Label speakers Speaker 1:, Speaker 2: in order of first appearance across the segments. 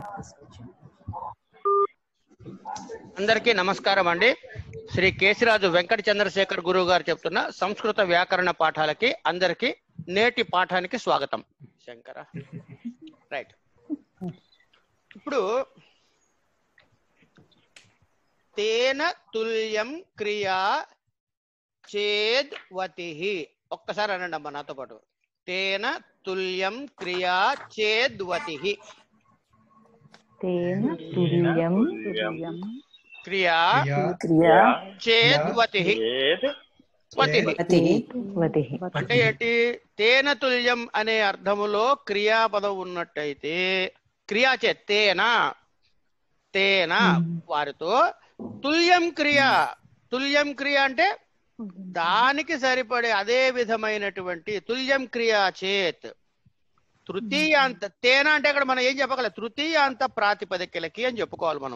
Speaker 1: అందరికీ నమస్కారం అండి. శ్రీ కేశిరాజు వెంకట చంద్రశేఖర్ గురువు గారు చెప్తున్న సంస్కృత వ్యాకరణ పాఠాలకి అందరికీ నేటి పాఠానికి స్వాగతం. శంకర రైట్. ఇప్పుడు తేన తుల్యం క్రియా చేద్వతి, ఒక్కసారి అనండి అమ్మా నాతో పాటు. తేన తుల్యం క్రియా చేద్వతి.
Speaker 2: తేన తుల్యం
Speaker 1: క్రియా చేద్వతి. అంటే ఏంటి? తేన తుల్యం అనే అర్థములో క్రియాపదం ఉన్నట్టయితే క్రియా తేన తేన వారితో తుల్యం క్రియ. తుల్యం క్రియ అంటే దానికి సరిపడే అదే విధమైనటువంటి తుల్యం క్రియా చేత్. తృతీయాంత తేన అంటే అక్కడ మనం ఏం చెప్పగలం? తృతీయాంత ప్రాతిపదికలకి అని చెప్పుకోవాలి. మనం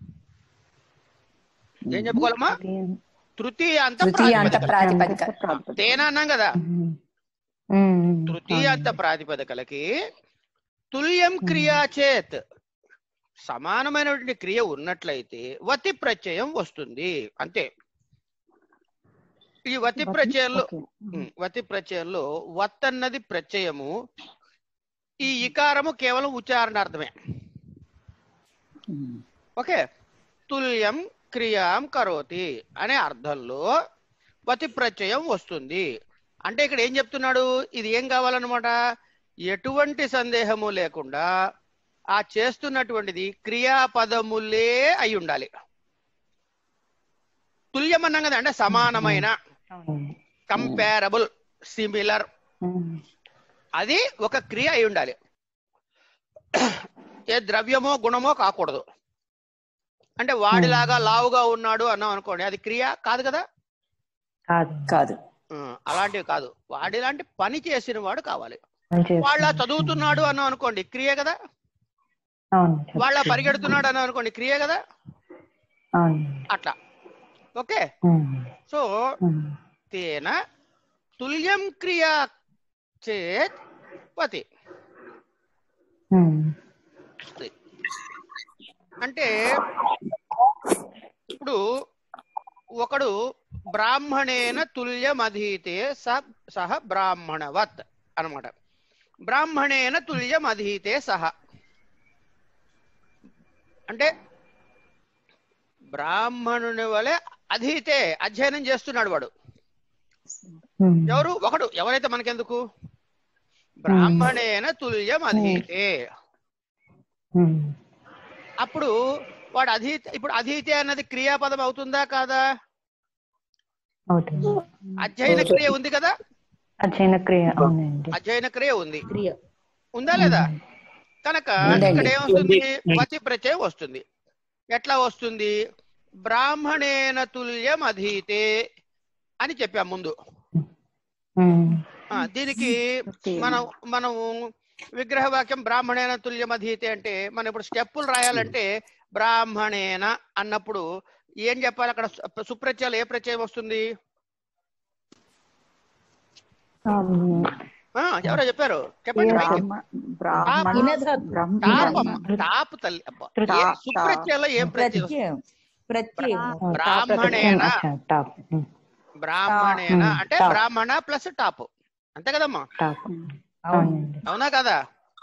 Speaker 1: ఏం చెప్పుకోవాలమ్మా? తృతీయాంత ప్రాతిపదిక. తేన అన్నాం కదా, తృతీయాంత ప్రాతిపదికలకి తుల్యం క్రియా చేత్ సమానమైనటువంటి క్రియ ఉన్నట్లయితే వతి ప్రత్యయం వస్తుంది. అంతే. ఈ వతి ప్రత్యయంలో వత్ అన్నది ప్రత్యయము, ఈ ఇకారము కేవలం ఉచ్చారణార్థమే. ఓకే. తుల్యం క్రియాం కరోతి అనే అర్థంలో వతి ప్రత్యయం వస్తుంది. అంటే ఇక్కడ ఏం చెప్తున్నాడు? ఇది ఏం కావాలన్నమాట? ఎటువంటి సందేహము లేకుండా ఆ చేస్తున్నటువంటిది క్రియాపదములే అయి ఉండాలి. తుల్యం అన్నాం కదా, అంటే సమానమైన, కంపారబుల్, సిమిలర్, అది ఒక క్రియ అయి ఉండాలి. ఏ ద్రవ్యమో గుణమో కాకూడదు. అంటే వాడిలాగా లావుగా ఉన్నాడు అన్నాం అనుకోండి, అది క్రియ కాదు కదా.
Speaker 2: కాదు,
Speaker 1: అలాంటివి కాదు. వాడిలాంటి పని చేసిన వాడు కావాలి. వాళ్ళ చదువుతున్నాడు అన్నాం అనుకోండి, క్రియ కదా. వాళ్ళ పరిగెడుతున్నాడు అన్నాం అనుకోండి, క్రియ కదా. అట్లా. ఓకే. సో తేన తుల్యం క్రియా చేత్ వతి. అంటే ఇప్పుడు ఒకడు బ్రాహ్మణేన తుల్యమధీతే సహ బ్రాహ్మణవత్ అన్నమాట. బ్రాహ్మణేన తుల్యమధీతే సహ అంటే బ్రాహ్మణుని వలె అధీతే అధ్యయనం చేస్తున్నాడు వాడు. ఎవరు? ఒకడు. ఎవరైతే మనకెందుకు? బ్రాహ్మణేన తుల్యం అధీతే. అప్పుడు వాడు అధీతే. ఇప్పుడు అధీతే అన్నది క్రియాపదం అవుతుందా కాదా? అధ్యయన క్రియ ఉంది కదా. అధ్యయన క్రియ ఉంది, ఉందా లేదా? కనుక ఇక్కడ ఏమొస్తుంది? వతి ప్రత్యయం వస్తుంది. ఎట్లా వస్తుంది? బ్రాహ్మణేన తుల్యం అధీతే అని చెప్పాం ముందు. దీనికి మనం విగ్రహవాక్యం బ్రాహ్మణేన తుల్యం అధీతే అంటే మనం ఇప్పుడు స్టెప్పులు రాయాలంటే బ్రాహ్మణేన అన్నప్పుడు ఏం చెప్పాలి? అక్కడ సుప్రత్యయాలు ఏ ప్రత్యయం వస్తుంది? ఎవరో చెప్పారు, చెప్పండి. తాపు తల్లి. సుప్రత్యయంలో ఏం ప్రత్యయం? బ్రాహ్మణేన. బ్రాహ్మణేన అంటే బ్రాహ్మణ ప్లస్ టాప్, అంతే కదమ్మా? అవునా కదా?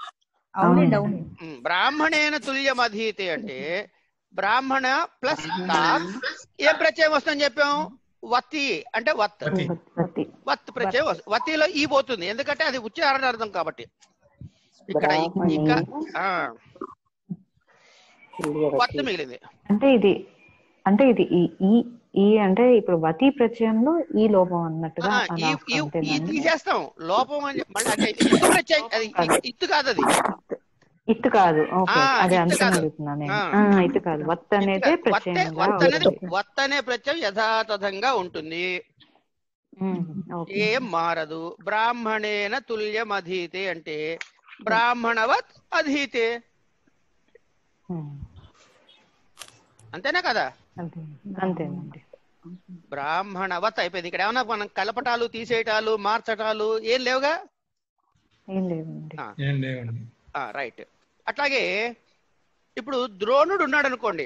Speaker 1: బ్రాహ్మణేన తుల్యం అధీతే అంటే బ్రాహ్మణ ప్లస్ టాప్. ఏం ప్రత్యయం వస్తుందని చెప్పాం? వతి అంటే వత్. వత్ ప్రత్యయం వస్తుంది. వతిలో ఈ పోతుంది, ఎందుకంటే అది ఉచ్చారణార్థం కాబట్టి. ఇక్కడ వత్ మిగిలింది.
Speaker 2: అంటే ఇది ఈ అంటే ఇప్పుడు వతి ప్రత్యయంలో ఈ లోపం అన్నట్టుగా
Speaker 1: తీసేస్తాం. లోపం అని మళ్ళీ అంటే ప్రత్యయం, అది ఇత్తు కాదు, అది
Speaker 2: ఇత్తు కాదు. అది అడుగుతున్నాను. ఇత్తు కాదు, వత్ అనేది ప్రత్యయం.
Speaker 1: వత్ అనే ప్రత్యయం యథాతథంగా ఉంటుంది, ఏం మారదు. బ్రాహ్మణేన తుల్యం అధీతే అంటే బ్రాహ్మణవత్ అధీతే, అంతేనా కదా?
Speaker 2: అంతేనండి.
Speaker 1: బ్రాహ్మణవత్ అయిపోయింది. ఇక్కడ ఏమన్నా మనం కలపటాలు, తీసేయటాలు, మార్చటాలు ఏం లేవుగా?
Speaker 2: ఏం లేవండి.
Speaker 1: రైట్. అట్లాగే ఇప్పుడు ద్రోణుడు ఉన్నాడు అనుకోండి,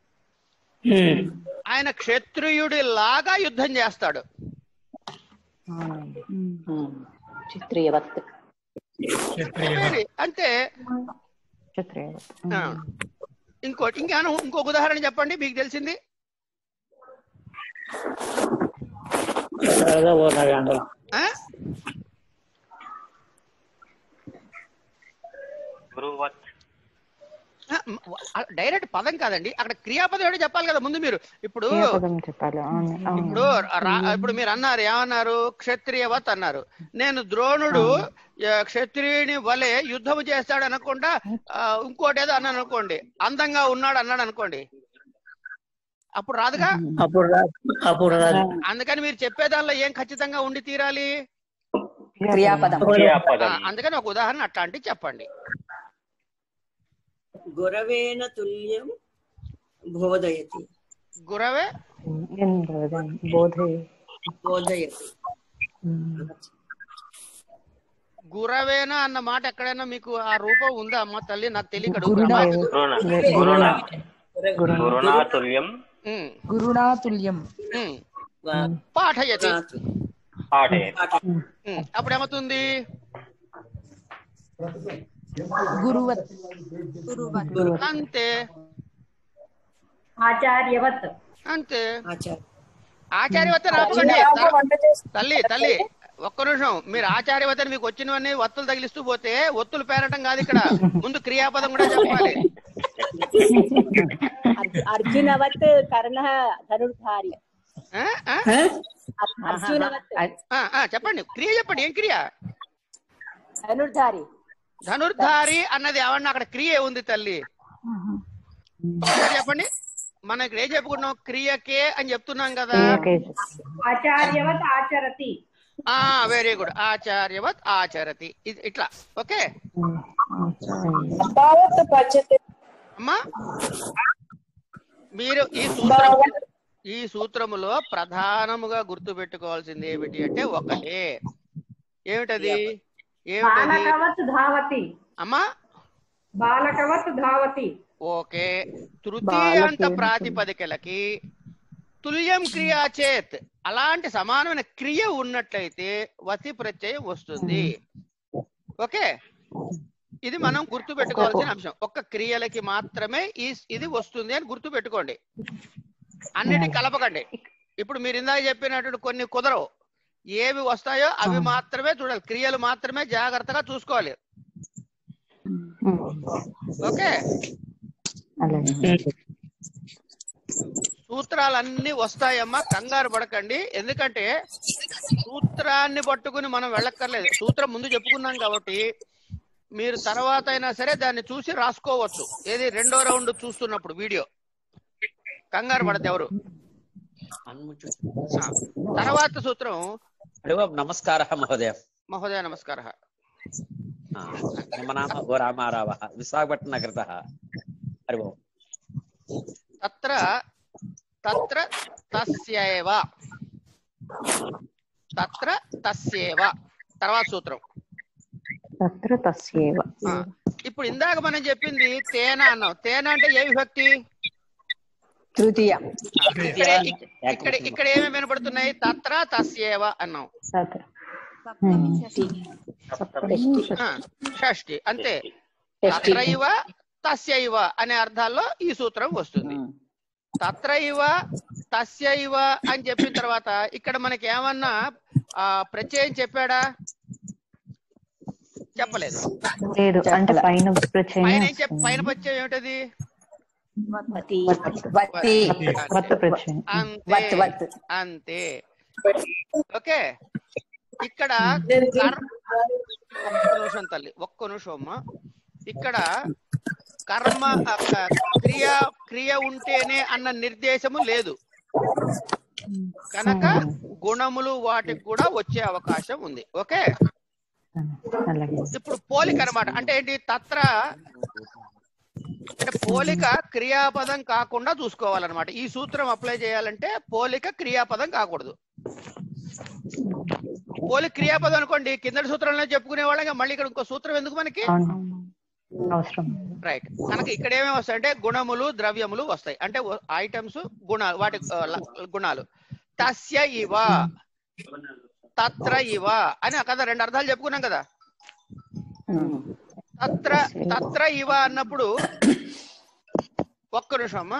Speaker 1: ఆయన క్షత్రియుడి లాగా యుద్ధం చేస్తాడు. అంతే. ఇంకోటి ఇంకొక ఉదాహరణ చెప్పండి మీకు తెలిసింది. డైరెక్ట్ పదం కాదండి, అక్కడ క్రియాపదం ఏంటో చెప్పాలి కదా ముందు మీరు. ఇప్పుడు ఇప్పుడు మీరు అన్నారు, ఏమన్నారు? క్షత్రియవత్ అన్నారు. నేను ద్రోణుడు క్షత్రియుని వలె యుద్ధము చేస్తాడు అనకుండా ఇంకోటి ఏదో అన్నాను అనుకోండి, అందంగా ఉన్నాడు అన్నాడు అనుకోండి, అప్పుడు రాదుగా. అందుకని మీరు చెప్పేదానిలో ఏం ఖచ్చితంగా ఉండి తీరాలి?
Speaker 3: క్రియాపదం.
Speaker 1: అందుకని ఒక ఉదాహరణ అట్లాంటివి చెప్పండి.
Speaker 4: గురవేణ తుల్యం బోధయతి.
Speaker 1: గురవే
Speaker 4: బోధయతి.
Speaker 3: గురవేనా అన్న మాట ఎక్కడైనా మీకు ఆ రూపం ఉందా అమ్మ తల్లి? నాకు తెలియదు.
Speaker 5: గురుణాతుల్యం
Speaker 1: పాఠయతి. అప్పుడు ఏమవుతుంది?
Speaker 5: గురువత్.
Speaker 1: అంతే.
Speaker 6: ఆచార్యవత్.
Speaker 1: అంతే. ఆచార్యవత్ రాసుకోండి. తల్లి తల్లి ఒక్క నిమిషం. మీరు ఆచార్యవత్ మీకు వచ్చినవన్నీ ఒత్తులు తగిలిస్తూ పోతే ఒత్తులు పేరటం కాదు ఇక్కడ, ముందు క్రియాపదం కూడా చెప్పాలి.
Speaker 6: అర్జునవత్ కర్ణ ధనుర్ధారి.
Speaker 1: చెప్పండి క్రియ చెప్పండి. ఏం క్రియ?
Speaker 6: ధనుర్ధారి.
Speaker 1: ధనుర్ధారి అన్నది ఏమన్నా అక్కడ క్రియ ఉంది తల్లి? చెప్పండి. మనం ఇక్కడ ఏం చెప్పుకున్నాం? క్రియకే అని చెప్తున్నాం కదా.
Speaker 6: ఆచార్యవత్ ఆచరతి.
Speaker 1: Very good. ఆచార్యవత్ ఆచరతి. ఇట్లా ఓకే అమ్మా. మీరు ఈ సూత్రములో ప్రధానముగా గుర్తు పెట్టుకోవాల్సింది ఏమిటి అంటే ఒకటే. ఏమిటది?
Speaker 6: ధావతి
Speaker 1: అమ్మా.
Speaker 6: బాలకవత్ ధావతి.
Speaker 1: ఓకే. తృతీయాంత ప్రాతిపదికలకి తుల్యం క్రియా చేత్ అలాంటి సమానమైన క్రియ ఉన్నట్లయితే వతి ప్రత్యయం వస్తుంది. ఓకే, ఇది మనం గుర్తు పెట్టుకోవాల్సిన అంశం. ఒక్క క్రియలకి మాత్రమే ఇది వస్తుంది అని గుర్తు పెట్టుకోండి. అన్నిటి కలపకండి. ఇప్పుడు మీరు ఇందాక చెప్పినటువంటి కొన్ని కుదరవు. ఏవి వస్తాయో అవి మాత్రమే చూడాలి. క్రియలు మాత్రమే జాగ్రత్తగా చూసుకోవాలి. ఓకే. సూత్రాలన్నీ వస్తాయమ్మా, కంగారు పడకండి. ఎందుకంటే సూత్రాన్ని పట్టుకుని మనం వెళ్ళక్కర్లేదు. సూత్రం ముందు చెప్పుకున్నాం కాబట్టి మీరు తర్వాత అయినా సరే దాన్ని చూసి రాసుకోవచ్చు. ఏది రెండో రౌండ్ చూస్తున్నప్పుడు వీడియో. కంగారు పడద్దు ఎవరు. తర్వాత సూత్రం.
Speaker 7: నమస్కార మహోదయ.
Speaker 1: మహోదయ నమస్కార.
Speaker 7: మమ నామ గో రామారావ, విశాఖపట్నం నగరతః. హరి ఓం.
Speaker 1: తత్ర తత్ర తస్యేవ. తత్ర తస్యేవ. తర్వాత సూత్రం
Speaker 2: తత్ర తస్యేవ.
Speaker 1: ఇప్పుడు ఇందాక మనం చెప్పింది తేన అన్నాం. తేన అంటే ఏ విభక్తి?
Speaker 3: తృతీయ.
Speaker 1: ఇక్కడ ఏమేమి వినపడుతున్నాయి? తత్ర తస్యేవ అన్నాం. షష్ఠి. అంతే. తత్రైవ తస్యైవ అనే అర్థాల్లో ఈ సూత్రం వస్తుంది. తత్రైవ తస్యైవ అని చెప్పిన తర్వాత ఇక్కడ మనకి ఏమన్నా ప్రత్యయం చెప్పాడా? చెప్పలేదు.
Speaker 2: అంటే పైన
Speaker 1: పైన ప్రత్యయం ఏమిటది? అంతే. ఓకే. ఇక్కడ ఒక్క నిమిషం తల్లి, ఒక్క నిమిషం అమ్మా. ఇక్కడ కర్మ క్రియ ఉంటేనే అన్న నిర్దేశము లేదు కనుక గుణములు వాటికి కూడా వచ్చే అవకాశం ఉంది. ఓకే. ఇప్పుడు పోలిక అన్నమాట. అంటే ఏంటి? తత్ర అంటే పోలిక క్రియాపదం కాకుండా చూసుకోవాలన్నమాట. ఈ సూత్రం అప్లై చేయాలంటే పోలిక క్రియాపదం కాకూడదు. పోలిక క్రియాపదం అనుకోండి, కిందటి సూత్రంలో చెప్పుకునే వాళ్ళగా మళ్ళీ ఇక్కడ ఇంకో సూత్రం ఎందుకు మనకి?
Speaker 2: అవసరం.
Speaker 1: రైట్. కనుక ఇక్కడ ఏమేమి వస్తాయి అంటే గుణములు ద్రవ్యములు వస్తాయి, అంటే ఐటమ్స్ గుణాలు, వాటి గుణాలు. తస్య ఇవ తత్ర ఇవ అని కదా రెండు అర్థాలు చెప్పుకున్నాం కదా. తత్ర తత్ర ఇవ అన్నప్పుడు ఒక్క నిమిషం అమ్మా.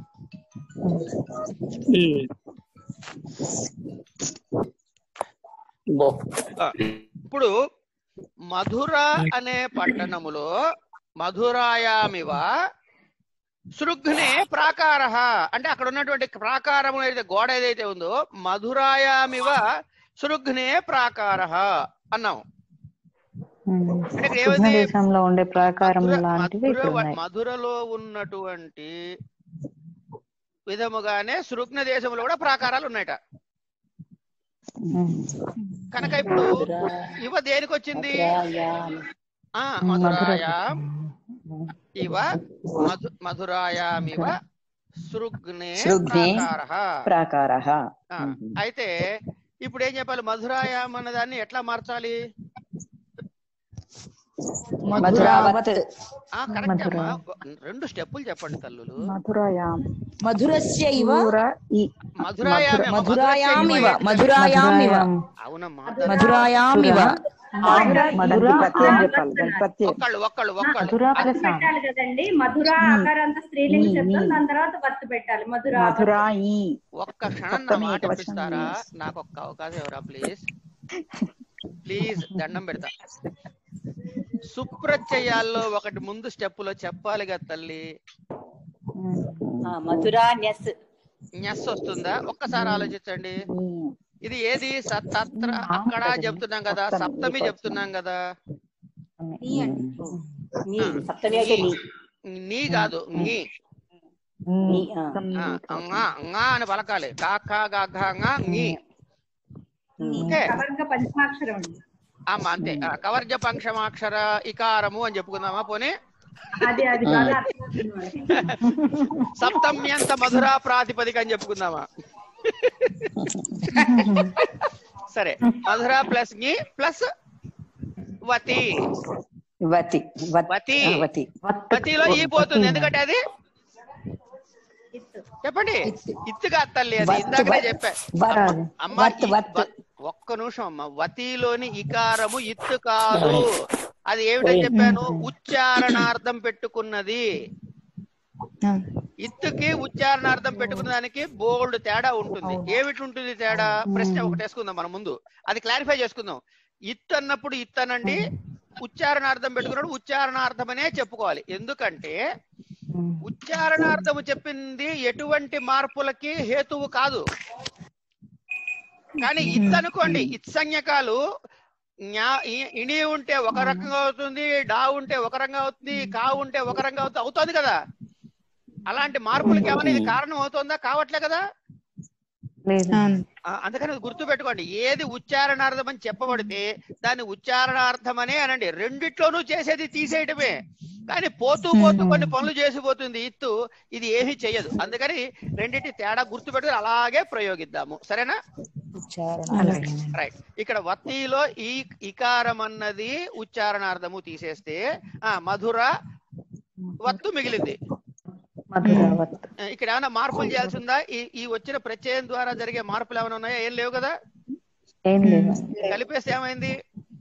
Speaker 1: ఇప్పుడు మధుర అనే పట్టణములో మధురాయామివ సృగ్నే ప్రాకార, అంటే అక్కడ ఉన్నటువంటి ప్రాకారము ఏదైతే గోడ ఏదైతే ఉందో మధురాయామివ సృగ్నే ప్రాకార అన్నాం.
Speaker 2: దేశంలో ఉండే ప్రాకారం లాంటివి
Speaker 1: మధురలో ఉన్నటువంటి విధముగానే సృగ్న దేశంలో కూడా ప్రాకారాలు ఉన్నాయట. కనుక ఇప్పుడు ఇవ దేనికి వచ్చింది? మధురాయాం ఇవ మధురాయామివ సృగ్నే
Speaker 8: ప్రాకారః.
Speaker 1: అయితే ఇప్పుడు ఏం చెప్పాలి? మధురాయాం అన్న దాన్ని ఎట్లా మార్చాలి?
Speaker 8: మధురావత్.
Speaker 1: కరెక్ట్ అమ్మా, రెండు స్టెప్పులు చెప్పండి తల్లులు.
Speaker 2: మధురాయాం
Speaker 5: మధురస్య ఇవ
Speaker 1: మధురాయామివ
Speaker 5: మధురాయామివ
Speaker 1: అవునమ్మా.
Speaker 5: మధురాయామివ
Speaker 1: ఒక్కళ్ళు
Speaker 6: పెట్టాలి కదండి. మధురా ఆకారాంత స్త్రీలింగ శబ్దం, దాని తర్వాత వత్తు పెట్టాలి.
Speaker 8: మధురాయి.
Speaker 1: ఒక్క క్షణం నా మాట ఇస్తారా? నాకు ఒక్క అవకాశం ఎవరా ప్లీజ్ ప్లీజ్, దండం పెడతా. సుప్రత్యయాల్లో ఒకటి ముందు స్టెప్ లో చెప్పాలి కదా తల్లి.
Speaker 6: మధురా న్యస్
Speaker 1: న్యస్ వస్తుందా? ఒక్కసారి ఆలోచించండి. ఇది ఏది? తత్ర అక్కడ చెప్తున్నాం కదా, సప్తమి చెప్తున్నాం కదా. నీ కాదు, నీ అని పలకాలి. నీ
Speaker 6: పంచమాక్షరం
Speaker 1: అమ్మా, అంతే. కవర్జ పంచమాక్షర ఇకారము అని చెప్పుకుందామా పోనీ. సప్తమ్యంత మధురా ప్రాతిపదిక అని చెప్పుకుందామా? సరే, మధుర ప్లస్ ని ప్లస్ వతి. వతిలో ఈ పోతుంది, ఎందుకంటే అది చెప్పండి ఇత్తుగా తల్లి. అది ఇందాకనే చెప్పా అమ్మా. ఒక్క నిమిషం అమ్మా. వతిలోని ఇకారము ఇత్తు కాదు. అది ఏమిటని చెప్పాను? ఉచ్చారణార్థం పెట్టుకున్నది. ఇత్తుకి ఉచ్చారణార్థం పెట్టుకున్న దానికి బోల్డ్ తేడా ఉంటుంది. ఏమిటి ఉంటుంది తేడా? ప్రశ్న ఒకటి వేసుకుందాం మనం ముందు, అది క్లారిఫై చేసుకుందాం. ఇత్తు అన్నప్పుడు ఇత్తనండి, ఉచ్చారణార్థం పెట్టుకున్నప్పుడు ఉచ్చారణార్థమనే చెప్పుకోవాలి. ఎందుకంటే ఉచ్చారణార్థము చెప్పింది ఎటువంటి మార్పులకి హేతువు కాదు. కానీ ఇత్ అనుకోండి, ఇత్సంజ్ఞకాలు ఇణి ఉంటే ఒక రకంగా అవుతుంది, డా ఉంటే ఒక రకంగా అవుతుంది, కా ఉంటే ఒక రకంగా అవుతుంది కదా. అలాంటి మార్పులకి ఏమైనా ఇది కారణం అవుతుందా? కావట్లే కదా. అందుకని గుర్తు పెట్టుకోండి, ఏది ఉచ్చారణార్థం అని చెప్పబడితే దాన్ని ఉచ్చారణార్థమనే అనండి. రెండిట్లోనూ చేసేది తీసేయటమే. కానీ పోతూ పోతూ కొన్ని పనులు చేసిపోతుంది ఇత్తు, ఇది ఏమీ చెయ్యదు. అందుకని రెండింటి తేడా గుర్తు పెట్టుకుని అలాగే ప్రయోగిద్దాము, సరేనా? రైట్. ఇక్కడ వత్తిలో ఈ ఇకారం అన్నది ఉచ్చారణార్థము తీసేస్తే మధుర వత్తు మిగిలింది. ఇక్కడ ఏమైనా మార్పులు చేయాల్సి ఉందా? ఈ వచ్చిన ప్రత్యయం ద్వారా జరిగే మార్పులు ఏమైనా ఉన్నాయా? ఏం లేవు కదా. కలిపేస్తే ఏమైంది?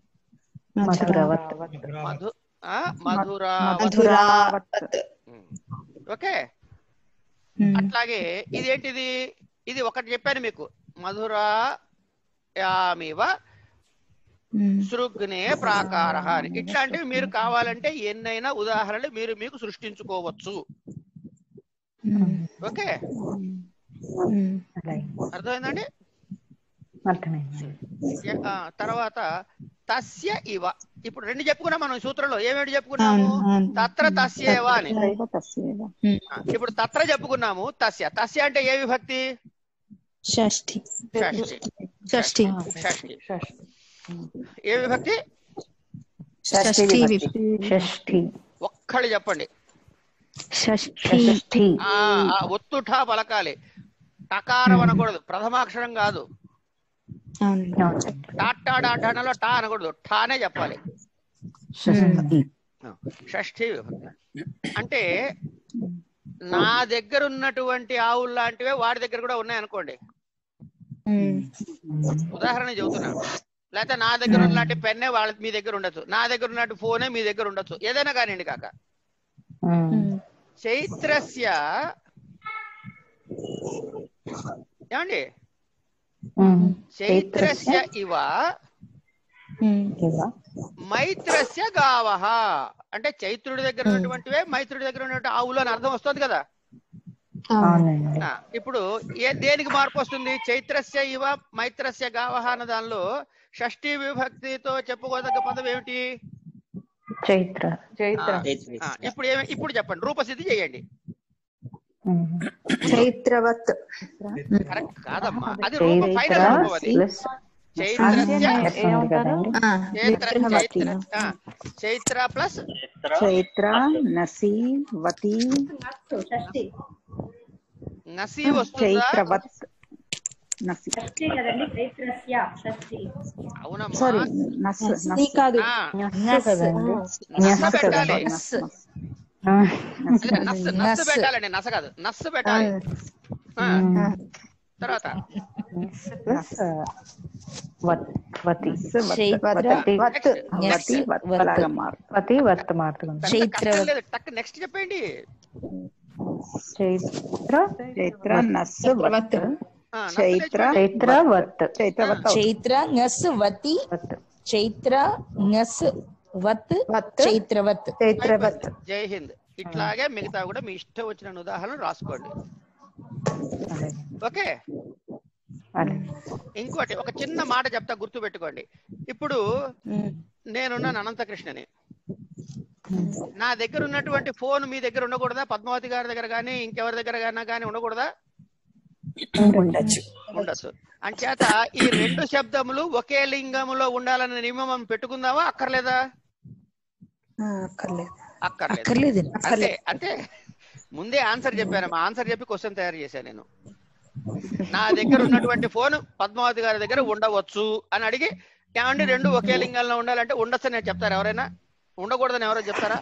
Speaker 1: ఓకే. అట్లాగే ఇదేంటిది? ఇది ఒకటి చెప్పాను మీకు, మధురాయామివ సృగ్నే ప్రాకార అని. ఇట్లాంటివి మీరు కావాలంటే ఎన్నైనా ఉదాహరణలు మీరు మీకు సృష్టించుకోవచ్చు. ఓకే, అర్థమైందండి? తర్వాత తస్య ఇవ. ఇప్పుడు రెండు చెప్పుకున్నాం మనం సూత్రంలో. ఏమేమి చెప్పుకున్నాము? తత్ర తస్యేవ అని. ఇప్పుడు తత్ర చెప్పుకున్నాము. తస్య. తస్య అంటే ఏ విభక్తి?
Speaker 5: షష్ఠి.
Speaker 1: షష్ఠి. ఏ విభక్తి? ఒక్కళ్ళు చెప్పండి. ఒత్తుఠ పలకాలి, టకారం అనకూడదు, ప్రథమాక్షరం కాదు. టాటా డాటాలో టా అనకూడదు, ఠానే చెప్పాలి. షష్ఠీ విభక్తి. అంటే నా దగ్గర ఉన్నటువంటి ఆవులు లాంటివే వాడి దగ్గర కూడా ఉన్నాయి అనుకోండి, ఉదాహరణ చెబుతున్నా. లేకపోతే నా దగ్గర ఉన్నలాంటి పెన్నే వాళ్ళ మీ దగ్గర ఉండొచ్చు, నా దగ్గర ఉన్నట్టు ఫోనే మీ దగ్గర ఉండొచ్చు, ఏదైనా కానివ్వండి కాక. చైత్రస్య ఏమండి, చైత్రస్య ఇవ మైత్రస్య గావః అంటే చైత్రుడి దగ్గర ఉన్నటువంటివే మైత్రుడి దగ్గర ఉన్నటువంటి ఆవులు అని అర్థం వస్తుంది కదా. ఇప్పుడు దేనికి మార్పు వస్తుంది? చైత్రస్య ఇవ మైత్రస్య గావః అన్న దానిలో షష్ఠీ విభక్తితో చెప్పుకోదగ్గ పదం ఏమిటి?
Speaker 2: చైత్ర.
Speaker 1: ఇప్పుడు చెప్పండి, రూపసిద్ధి చేయండి.
Speaker 8: చైత్రవత్.
Speaker 1: కరెక్ట్ కాదమ్మా, అది రూపం ఫైనల్ రూపం. అది చైత్ర ప్లస్
Speaker 8: చైత్ర నసి వతి
Speaker 1: నసి వస్తుందా?
Speaker 8: చైత్రవత్ నసి.
Speaker 6: కదండి, చైత్రస్య షష్ఠి.
Speaker 1: అవునమ్మా,
Speaker 8: సారీ నస్
Speaker 5: కాదు,
Speaker 1: నస్సు పెట్టాలి. నస్సు పెట్టాలండి, నస కాదు, నస్సు పెట్టాలి. తర్వాత నెక్స్ట్ చెప్పండి.
Speaker 8: చైత్ర నస్ వత్ చైత్ర
Speaker 5: చైత్ర నస్ వతి చైత్ర నస్ వత్ చైత్రవత్.
Speaker 1: జై హింద్. ఇట్లాగే మిగతా కూడా మీ ఇష్టం వచ్చిన ఉదాహరణలు రాసుకోండి. ఓకే. ఇంకోటి ఒక చిన్న మాట చెప్తా, గుర్తు పెట్టుకోండి. ఇప్పుడు నేనున్నాను అనంతకృష్ణని, నా దగ్గర ఉన్నటువంటి ఫోన్ మీ దగ్గర ఉండకూడదా? పద్మావతి గారి దగ్గర కానీ ఇంకెవరి దగ్గర కానీ ఉండకూడదా? ఉండొచ్చు. అంచేత ఈ రెండు శబ్దములు ఒకే లింగములో ఉండాలనే నియమం పెట్టుకుందామా? అక్కర్లేదా? అక్కర్లేదు. అంటే ముందే ఆన్సర్ చెప్పాను, ఆన్సర్ చెప్పి క్వశ్చన్ తయారు చేశాను నేను. నా దగ్గర ఉన్నటువంటి ఫోన్ పద్మావతి గారి దగ్గర ఉండవచ్చు అని అడిగి, ఏమండి రెండు ఒకే లింగాల్లో ఉండాలంటే ఉండొచ్చు నేను చెప్తారు ఎవరైనా? ఉండకూడదని ఎవరో చెప్తారా?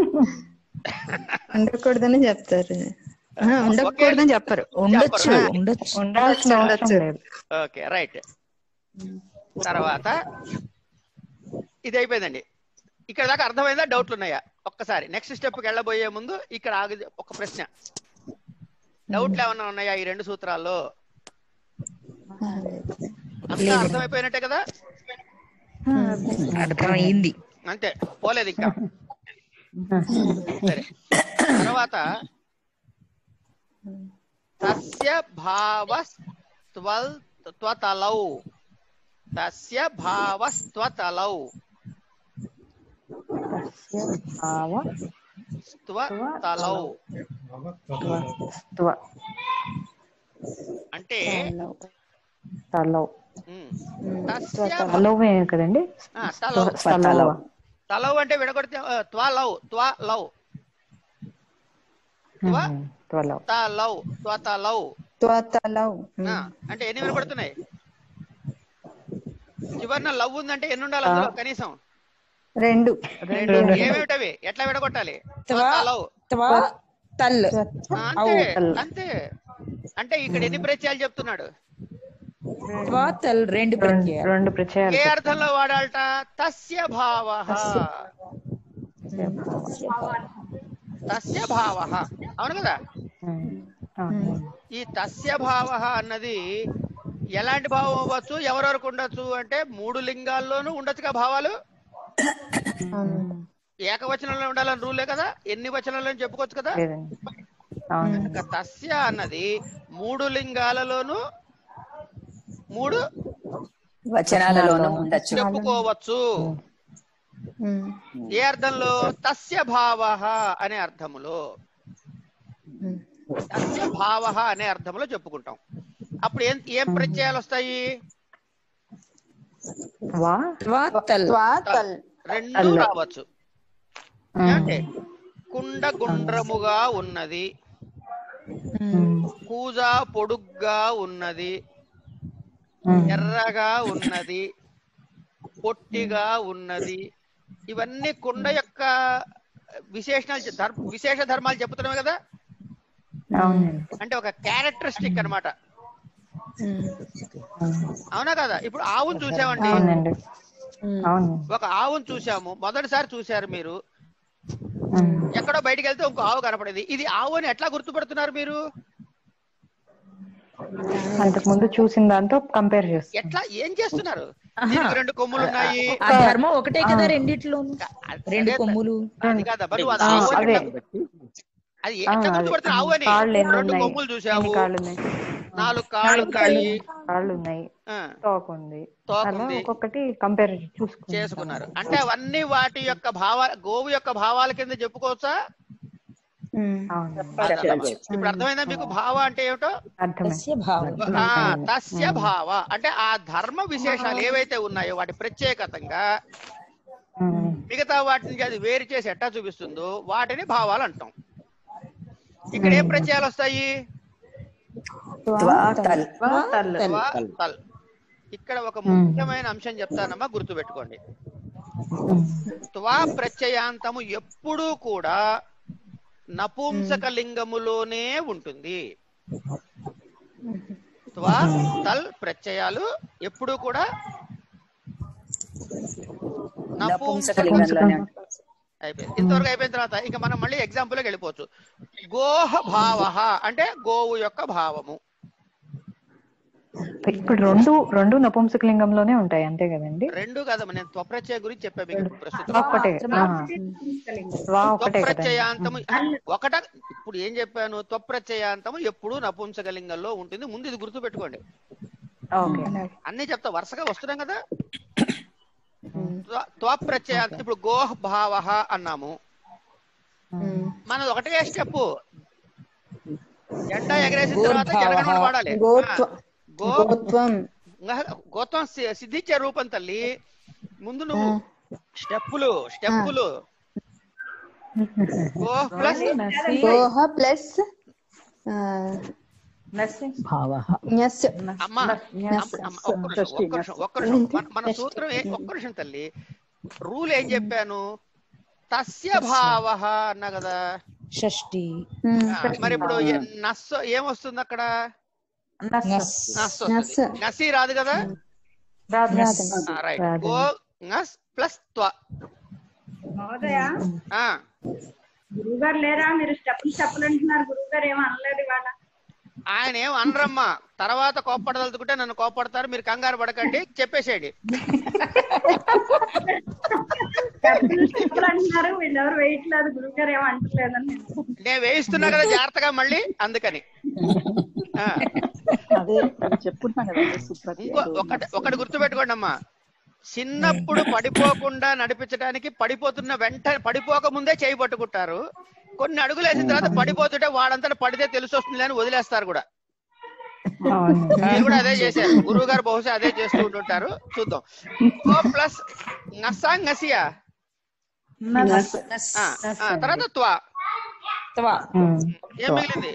Speaker 5: ఉండకూడదని చెప్తారు, ఉండకూడదని చెప్పరు. ఉండొచ్చు.
Speaker 1: Okay, right. తర్వాత ఇది అయిపోయిందండి. ఇక్కడ దాకా అర్థమైందా? డౌట్లు ఉన్నాయా? ఒక్కసారి నెక్స్ట్ స్టెప్కి వెళ్ళబోయే ముందు ఇక్కడ ఒక ప్రశ్న, డౌట్లు ఏమన్నా ఉన్నాయా ఈ రెండు సూత్రాల్లో? అంతా అర్థమైపోయినట్టే కదా?
Speaker 5: అర్థమైంది,
Speaker 1: అంతే, పోలేదు ఇంకా. సరే, తర్వాత తస్య భావస్త్వతలౌ. తస్య భావస్త్వతలౌ. అంటే
Speaker 2: కదండి.
Speaker 1: తలవ్ అంటే విడగొడితే అంటే ఎన్ని వినపడుతున్నాయి? చివరిన లవ్ ఉందంటే ఎన్ని ఉండాలి అందులో? కనీసం
Speaker 8: రెండు.
Speaker 1: ఏమిటవి? ఎట్లా విడగొట్టాలి? అంతే. అంటే ఇక్కడ ఎన్ని ప్రత్యయాలు చెప్తున్నాడు?
Speaker 2: రెండు ప్రత్యయాలు.
Speaker 1: ఏ అర్థంలో వాడాలట? తస్య భావః. తస్య భావః, అవును కదా? ఈ తస్య భావః అన్నది ఎలాంటి భావం అవ్వచ్చు, ఎవరెవరికి ఉండొచ్చు అంటే మూడు లింగాల్లోనూ ఉండొచ్చుగా భావాలు. ఏకవచనంలో ఉండాలని రూలే కదా, ఎన్ని వచనాల్లో చెప్పుకోవచ్చు కదా. తస్య అన్నది మూడు లింగాలలోనూ మూడు
Speaker 8: వచనాలలోనూ
Speaker 1: చెప్పుకోవచ్చు. ఏ అర్థంలో? తస్య భావః అనే అర్థములో. తస్య భావః అనే అర్థములో చెప్పుకుంటాం. అప్పుడు ఏం ప్రత్యయాలు వస్తాయి? రెండు రావచ్చు. అంటే కుండ గుండ్రముగా ఉన్నది, కూజ పొడుగ్గా ఉన్నది, ఎర్రగా ఉన్నది, పొట్టిగా ఉన్నది, ఇవన్నీ కుండ యొక్క విశేష ధర్మాలు చెప్తున్నాం కదా, అంటే ఒక క్యారెక్టరిస్టిక్ అన్నమాట. అవునా కదా? ఇప్పుడు ఆవును చూసామండి, ఒక ఆవును చూసాము, మొదటిసారి చూసారు మీరు, ఎక్కడో బయటికి వెళ్తే ఇంకో ఆవు కనపడేది. ఇది ఆవు అని ఎట్లా గుర్తుపడుతున్నారు మీరు?
Speaker 2: అంతకు ముందు చూసిన దాంతో కంపేర్ చేస్తారు.
Speaker 1: ఎట్లా ఏం చేస్తున్నారు? దీనికి 2 కొమ్ములు ఉన్నాయి,
Speaker 5: ధర్మం ఒకటే కదా రెండిట్లో, 2 కొమ్ములు.
Speaker 1: అది కాదా బరు, అది ఆవు అని అది ఎట్లా గుర్తుపడుతున్నారు? ఆవు అని 2 కొమ్ములు చూసావు, 4 కాళ్ళు ఉన్నాయి, తోకుంది, ఒక్కొక్కటి కంపేర్
Speaker 2: చేసుకున్నారు.
Speaker 1: అంటే అవన్నీ వాటి యొక్క భావాలు, గోవు యొక్క భావాల కింద చెప్పుకోవచ్చా? ఇప్పుడు అర్థమైందా మీకు? భావ అంటే ఏమిటో? తస్య భావ అంటే ఆ ధర్మ విశేషాలు ఏవైతే ఉన్నాయో వాటి ప్రత్యేకతంగా మిగతా వాటిని అది వేరు చేసి ఎట్టా చూపిస్తుందో వాటిని భావాలు అంటాం. ఇక్కడ ఏం ప్రత్యయాలు వస్తాయి? ఇక్కడ ఒక ముఖ్యమైన అంశం చెప్తానమ్మా, గుర్తుపెట్టుకోండి. త్వా ప్రత్యయాంతము ఎప్పుడూ కూడా నపుంసక లింగములోనే ఉంటుంది. త్వా తల్ ప్రత్యయాలు ఎప్పుడూ కూడా నపుంసక లింగంలోనే. అయిపోయింది. ఇంతవరకు అయిపోయిన తర్వాత ఇంకా మనం మళ్ళీ ఎగ్జాంపుల్కి వెళ్ళిపోవచ్చు. గోహ భావ అంటే గోవు యొక్క భావము.
Speaker 2: ఇప్పుడు రెండు నపుంసకలింగంలోనే ఉంటాయి అంతే కదండి?
Speaker 1: 2 కాదమ్మా, నేను త్వప్రత్యయ గురించి చెప్పా మీకు ప్రస్తుతం.
Speaker 2: త్వప్రత్యయాంతము
Speaker 1: ఒకట. ఇప్పుడు ఏం చెప్పాను? త్వప్రత్యయాంతము ఎప్పుడు నపుంసకలింగంలో ఉంటుంది. ముందు ఇది గుర్తు పెట్టుకోండి. అన్ని చెప్తా, వరుసగా వస్తున్నాం కదా. త్వప్రత్యయాంతం ఇప్పుడు గోహ భావ అన్నాము, మనది ఒకటే స్టెప్. జెండా ఎగరేసిన తర్వాత జరగడం వాడాలి. గోత్వం సిద్ధించే రూపం తల్లి. ముందు నువ్వు స్టెప్పులు గోహ ప్లస్ మన సూత్రం ఒక్క నిమిషం తల్లి. రూల్ ఏం చెప్పాను? తస్య భావ అన్నా కదా, షష్ఠి. మరి ఇప్పుడు నస్సు ఏమొస్తుంది అక్కడ? నసి రాదు కదా. రైట్. గో నస్ ప్లస్ త్వ.
Speaker 6: గురువు గారు లేరా? మీరు స్టెప్పులు అంటున్నారు, గురువు గారు ఏమో అనలేదు ఇవాళ.
Speaker 1: ఆయన ఏం అనరమ్మా, తర్వాత కోప్పడదలుచుకుంటే నన్ను కోప్పడతారు, మీరు కంగారు పడకండి, చెప్పేసేయండి.
Speaker 6: అంటున్నారు, వీళ్ళెవరు వేయట్లేదు, గురువు గారు ఏమో అంటలేదని.
Speaker 1: నేను వేయిస్తున్నా కదా జాగ్రత్తగా, మళ్ళీ అందుకని. ఒకటి గుర్తుపెట్టుకోండి అమ్మా, చిన్నప్పుడు పడిపోకుండా నడిపించడానికి పడిపోక ముందే చేయి పట్టుకుంటారు. కొన్ని అడుగులు వేసిన తర్వాత పడిపోతుంటే వాడంతా పడితే తెలిసి వస్తుంది అని వదిలేస్తారు కూడా. మీరు కూడా అదే చేశారు, గురువు గారు బహుశా అదే చేస్తూ ఉంటుంటారు. చూద్దాం. ప్లస్ నసా నసియా, తర్వాత త్వా. ఏం మిగిలింది?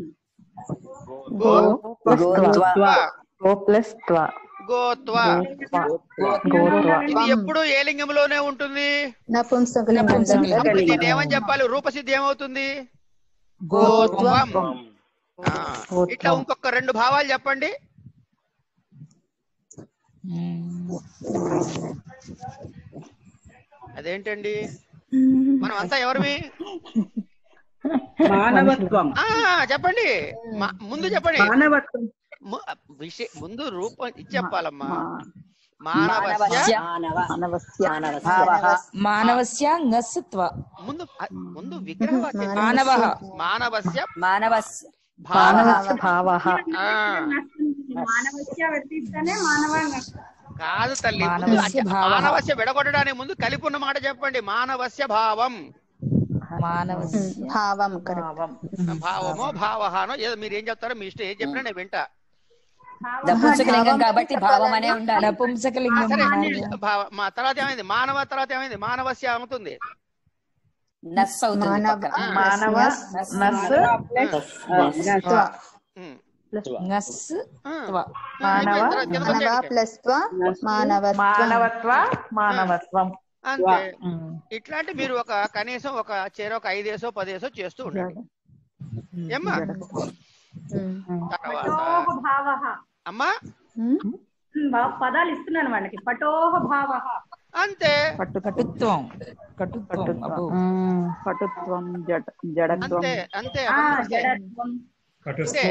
Speaker 1: గోత్వా. ఇది ఎప్పుడు ఏ లింగంలోనే ఉంటుంది? నేనేమని చెప్పాలి? రూపసిద్ధి ఏమవుతుంది? గోత్వం. ఇట్లా ఇంకొక 2 భావాలు చెప్పండి. అదేంటండి? మనం అంతా ఎవరివి?
Speaker 8: మానవత్వం.
Speaker 1: చెప్పండి, ముందు చెప్పండి. ముందు రూపం ఇచ్చి చెప్పాలమ్మా.
Speaker 5: మానవస్య
Speaker 1: ముందు విగ్రహవాక్యం. మానవస్య కాదు తల్లి, మానవస్య విడగొట్టడానికి ముందు కలిపి ఉన్న మాట చెప్పండి. మానవస్య భావం. భావమో భావహానో ఏదో మీరు ఏం చెప్తారో మీ ఇష్టం, ఏం చెప్పినా నేను వింటా.
Speaker 8: నపుంసకలింగం కాబట్టి భావం అనే ఉండాలి.
Speaker 1: మా తర్వాత ఏమైంది? మానవ తర్వాత ఏమైంది? మానవస్య అవుతుంది,
Speaker 8: నస్ అవుతుంది.
Speaker 5: మానవత్వం.
Speaker 1: అంతే. ఇట్లాంటి మీరు ఒక కనీసం ఒక 5 10 చేస్తూ ఉండండి ఏమ్మా.
Speaker 6: పటోహ భావః.
Speaker 1: అమ్మా
Speaker 6: పదాలు ఇస్తున్నాను వాళ్ళకి. పటోహ భావః
Speaker 1: అంతే.
Speaker 5: కటుత్వం
Speaker 2: పటుత్వం జడత్వం
Speaker 1: అంతే అంతే.
Speaker 6: జడత్వం
Speaker 1: అంతే.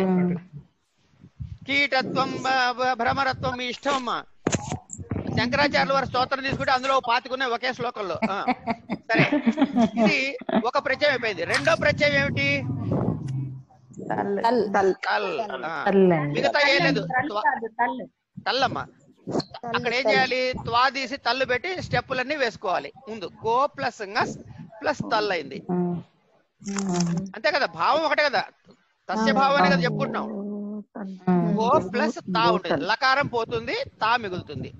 Speaker 1: కీటత్వం భ్రమరత్వం మీ ఇష్టం అమ్మా. శంకరాచార్యుల వారి స్తోత్రం తీసుకుంటే అందులో పాతికున్నాయి ఒకే శ్లోకంలో. సరే, ఇది ఒక ప్రత్యయం అయిపోయింది. రెండో ప్రత్యయం ఏమిటి? మిగతా ఏం లేదు. తల్లమ్మా. అక్కడ ఏం చేయాలి? త్వా తీసి తల్లు పెట్టి స్టెప్పులన్నీ వేసుకోవాలి ముందు. గో ప్లస్ ngస్ ప్లస్ తల్ అయింది. అంతే కదా, భావం ఒకటే కదా, తస్య భావం అనే కదా చెప్పుకుంటున్నాం. గో ప్లస్ తా ఉంటుంది, లకారం పోతుంది, తా మిగులుతుంది.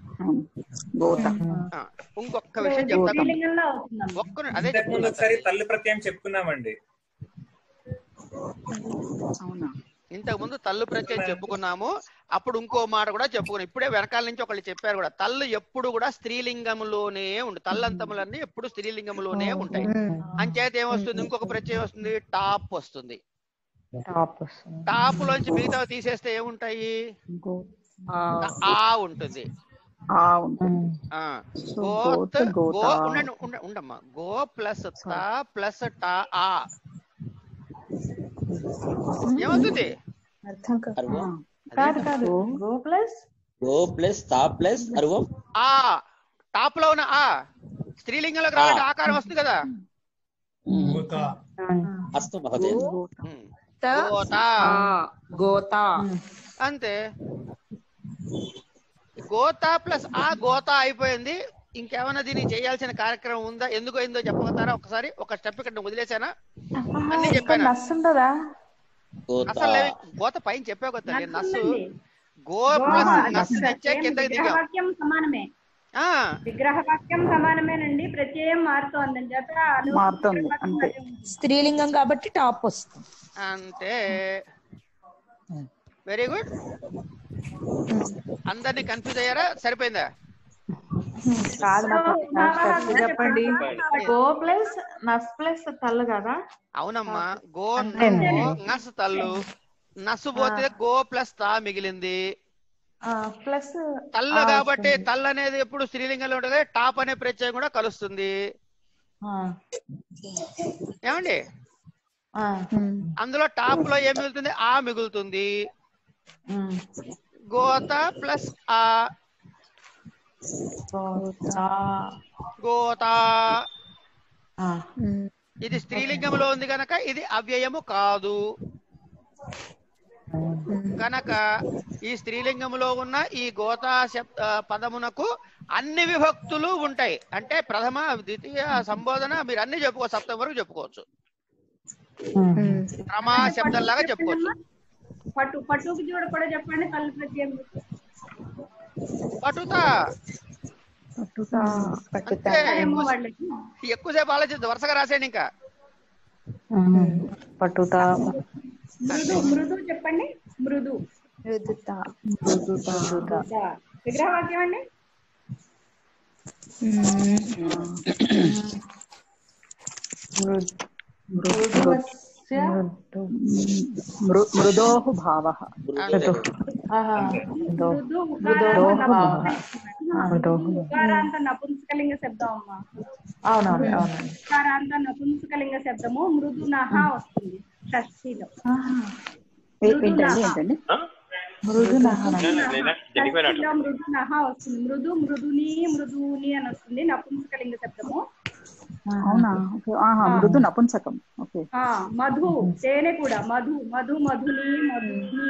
Speaker 1: ఇంకొక విషయం చెప్తాను. అదే
Speaker 9: ఒకసారి తల్లి ప్రత్యయం చెప్పుకున్నామండి.
Speaker 1: ఇంతకు ముందు తల్లు ప్రత్యయం చెప్పుకున్నాము. అప్పుడు ఇంకో మాట కూడా చెప్పుకున్నాం. ఇప్పుడే వెనకాల నుంచి ఒకళ్ళు చెప్పారు కూడా, తల్లు ఎప్పుడు కూడా స్త్రీలింగంలోనే ఉంటుంది. తల్లంతములన్నీ ఎప్పుడు స్త్రీలింగంలోనే ఉంటాయి. అంచేత ఏమొస్తుంది? ఇంకొక ప్రత్యయం వస్తుంది, టాప్ వస్తుంది. టాప్ లోంచి మిగతా తీసేస్తే ఏముంటాయి? ఆ ఉంటుంది. ఉండమ్మా. గో ప్లస్ తా ప్లస్ టా ఆ ఏమవుతుంది? ఆ టాప్ లో ఉన్న ఆ స్త్రీలింగంలోకి రావాలంటే ఆకారం వస్తుంది కదా. అంతే. గోతా ప్లస్ ఆ గోతా అయిపోయింది. ఇంకేమైనా దీనికి చేయాల్సిన కార్యక్రమం ఉందా? ఎందుకు అయిందో చెప్పగలుగుతారా? ఒకసారి ఒక స్టెప్ ఇక్కడ వదిలేసానా? అన్ని చెప్పాను. అసలు గోత పైన చెప్పావు కదా నస్సు. గో ప్లస్ నస్సు తెచ్చే కిందకి దిగాం.
Speaker 6: సమానమే, విగ్రహవాక్యం సమానమేనండి. ప్రత్యయం మారుతోందని చెప్పి
Speaker 5: స్త్రీలింగం కాబట్టి టాప్ వస్తుంది.
Speaker 1: అంతే. Very good. అందరినీ కన్ఫ్యూజ్ అయ్యారా? సరిపోయిందా?
Speaker 2: చెప్పండి. గో ప్లస్ నస్ ప్లస్ తల్లు కదా.
Speaker 1: అవునమ్మా. గో నస్ తల్లు, నస్సు పోతే గో ప్లస్ తా మిగిలింది.
Speaker 2: ప్లస్
Speaker 1: తల్లు కాబట్టి తల్లు అనేది ఎప్పుడు స్త్రీలింగంలో ఉంటుంది. టాప్ అనే ప్రత్యయం కూడా కలుస్తుంది. ఏమండి? అందులో టాప్ లో ఏం మిగులుతుంది? ఆ మిగులుతుంది. గోత ప్లస్ ఆ గోత. ఇది స్త్రీలింగంలో ఉంది కనుక ఇది అవ్యయము కాదు. కనుక ఈ స్త్రీలింగంలో ఉన్న ఈ గోతా పదమునకు అన్ని విభక్తులు ఉంటాయి. అంటే ప్రథమ ద్వితీయ సంబోధన మీరు అన్ని చెప్పుకోవచ్చు. సప్తమ వరకు చెప్పుకోవచ్చు. క్రమా శబ్దం లాగా చెప్పుకోవచ్చు.
Speaker 6: పట్టుకి చూడ కూడా చెప్పండి. తల్లి ప్రత్యయం
Speaker 1: పట్టుతా. ఎక్కువసేపు ఆలోచిద్దు, వరుసగా రాసేయండి. ఇంకా
Speaker 2: పట్టుతా.
Speaker 6: మృదు చెప్పండి. మృదు. విగ్రహవాక్యం అండి.
Speaker 2: మృదోః భావః.
Speaker 6: ఉకారాంత నపుంసకలింగ శబ్దం అమ్మా.
Speaker 2: అవునవును.
Speaker 6: ఉకారాంత నపుంసకలింగ శబ్దము మృదునః వస్తుంది షష్ఠిలో. మృదునః వస్తుంది. మృదు మృదుని మృదుని అని వస్తుంది నపుంసకలింగ శబ్దము.
Speaker 2: అవునా? మృదు నపుంసకం.
Speaker 6: మధు తేనె కూడా మధు మధు మధుని మధుని.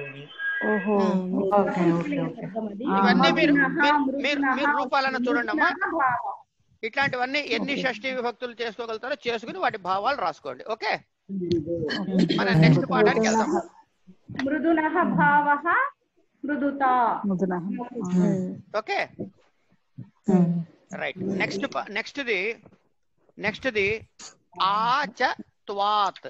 Speaker 1: ఇవన్నీ మీరు రూపాలను చూడండి అమ్మా. ఇట్లాంటివన్నీ ఎన్ని షష్ఠి విభక్తులు చేసుకోగలుగుతారో చేసుకుని వాటి భావాలు రాసుకోండి. ఓకే, మన నెక్స్ట్ పాఠానికి వెళ్దాం.
Speaker 6: మృదునః భావః మృదుతా.
Speaker 1: Okay right. నెక్స్ట్ది ఆచ త్వాత్.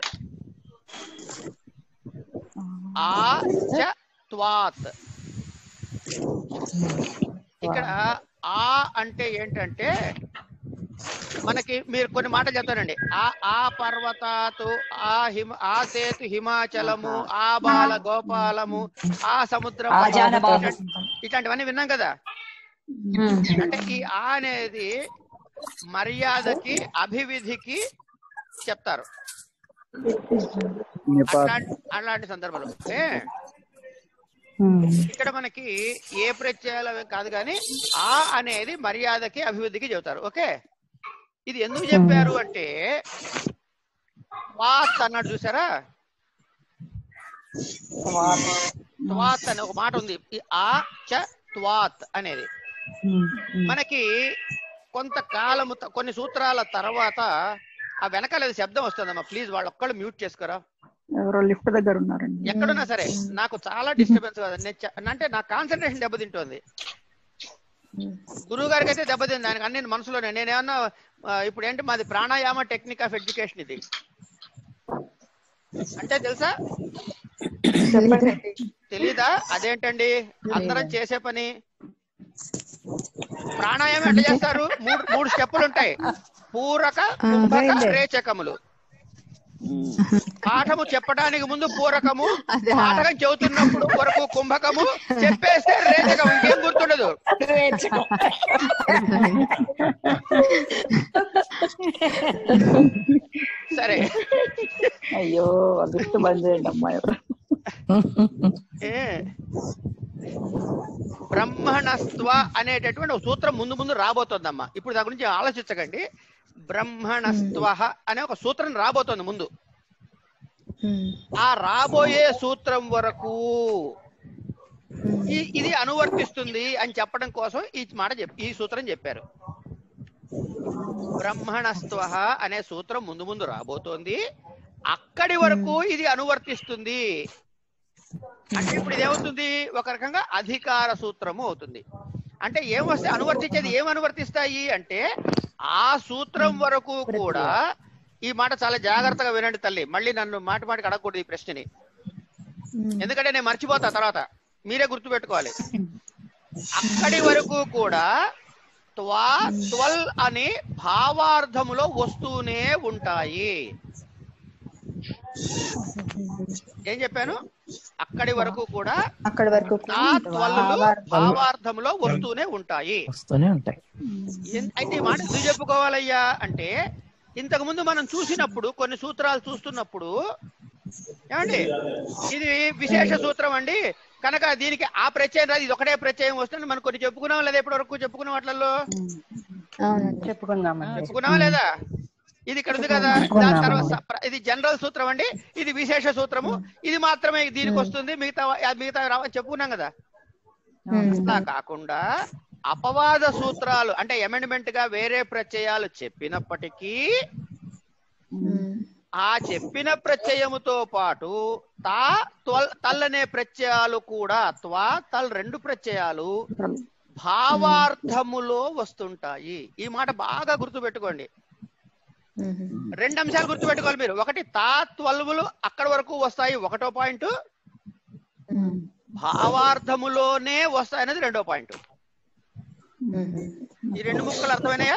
Speaker 1: ఆచ త్వాత్. ఇక్కడ ఆ అంటే ఏంటంటే మనకి మీరు కొన్ని మాటలు చెప్తానండి. ఆ పర్వతాతు, ఆ సేతు హిమాచలము, ఆ బాల గోపాలము, ఆ సముద్రం, ఇట్లాంటివన్నీ విన్నాం కదా. అంటే ఈ ఆ అనేది మర్యాదకి, అభివిధికి చెప్తారు అలాంటి సందర్భంలో. ఇక్కడ మనకి ఏ ప్రత్యయాలు కాదు కానీ ఆ అనేది మర్యాదకి, అభివృద్ధికి చెబుతారు. ఓకే, ఇది ఎందుకు చెప్పారు అంటే త్వాత్ అన్నాడు చూసారా, త్వాత్ అనే ఒక మాట ఉంది. ఆ చ త్వాత్ అనేది మనకి కొంతకాలము, కొన్ని సూత్రాల తర్వాత ఆ వెనకాల శబ్దం వస్తుందమ్మా. ప్లీజ్ వాళ్ళు ఒక్కళ్ళు మ్యూట్ చేసుకోరా.
Speaker 10: ఎవరో లిఫ్ట్ దగ్గర ఉన్నారండి.
Speaker 1: ఎక్కడున్నా సరే నాకు చాలా డిస్టర్బెన్స్ కదా, అంటే నా కాన్సన్ట్రేషన్ దెబ్బతింటోంది. గురువు గారికి అయితే దెబ్బతింది, దానికి అన్ని మనసులోనే. నేనేమన్నా ఇప్పుడు ఏంటి మాది ప్రాణాయామ టెక్నిక్ ఆఫ్ ఎడ్యుకేషన్ ఇది అంటే తెలుసా? తెలీదా? అదేంటండి అందరం చేసే పని. ప్రాణాయామం ఎట్లా చేస్తారు? మూడు స్టెప్పులు ఉంటాయి. పూరక, కుంభక, రేచకములు. పాఠము చెప్పడానికి ముందు పూరకము, పాఠకం చెబుతున్నప్పుడు వరకు కుంభకము, చెప్పేస్తే రేచకం. ఇంకేం గుర్తుండదు. సరే,
Speaker 10: అయ్యో అదృష్ట బంద్ చేయండి అమ్మాయి.
Speaker 1: బ్రహ్మణస్త్వ అనేటటువంటి ఒక సూత్రం ముందు రాబోతోందమ్మా. ఇప్పుడు దాని గురించి ఆలోచించకండి. బ్రహ్మణస్త్వ అనే ఒక సూత్రం రాబోతోంది ముందు. ఆ రాబోయే సూత్రం వరకు ఇది అనువర్తిస్తుంది అని చెప్పడం కోసం ఈ సూత్రం చెప్పారు. బ్రహ్మణస్త్వ అనే సూత్రం ముందు రాబోతోంది. అక్కడి వరకు ఇది అనువర్తిస్తుంది. అంటే ఇప్పుడు ఇదేమవుతుంది? ఒక రకంగా అధికార సూత్రము అవుతుంది. అంటే ఏమొస్తే అనువర్తించేది, ఏం అనువర్తిస్తాయి అంటే ఆ సూత్రం వరకు కూడా. ఈ మాట చాలా జాగ్రత్తగా వినండి తల్లి. మళ్ళీ నన్ను మాటికి అడగకూడదు ఈ ప్రశ్నని, ఎందుకంటే నేను మర్చిపోతా తర్వాత. మీరే గుర్తుపెట్టుకోవాలి. అక్కడి వరకు కూడా త్వా, త్వల్ అని భావార్థములో వస్తూనే ఉంటాయి. ఏం చెప్పాను? అక్కడి వరకు కూడా భావార్థంలో వస్తూనే ఉంటాయి. అయితే ఈ మాట ఎందుకు చెప్పుకోవాలయ్యా అంటే, ఇంతకు ముందు మనం చూసినప్పుడు, కొన్ని సూత్రాలు చూస్తున్నప్పుడు ఏమండి, ఇది విశేష సూత్రం అండి కనుక దీనికి ఆ ప్రత్యయం రాదు, ఇది ఒకటే ప్రత్యయం వస్తుంది మనం కొన్ని చెప్పుకున్నాం లేదా? ఇప్పటి వరకు చెప్పుకున్న వాటిల్లో చెప్పుకున్నావా లేదా? ఇది ఇక్కడ ఉంది కదా. దాని తర్వాత ఇది జనరల్ సూత్రం అండి, ఇది విశేష సూత్రము, ఇది మాత్రమే దీనికి వస్తుంది, మిగతా చెప్పుకున్నాం కదా. అట్లా కాకుండా అపవాద సూత్రాలు అంటే అమెండ్మెంట్ గా వేరే ప్రత్యయాలు చెప్పినప్పటికీ ఆ చెప్పిన ప్రత్యయముతో పాటు తా, తల్ అనే ప్రత్యయాలు కూడా, త్వా, తల్ రెండు ప్రత్యయాలు భావార్థములో వస్తుంటాయి. ఈ మాట బాగా గుర్తుపెట్టుకోండి. రెండు అంశాలు గుర్తుపెట్టుకోవాలి మీరు. ఒకటి తా, త్వల్వులు అక్కడి వరకు వస్తాయి, ఒకటో పాయింట్. భావార్థములోనే వస్తాయి అనేది రెండో పాయింట్. ఈ రెండు ముక్కలు అర్థమైనాయా?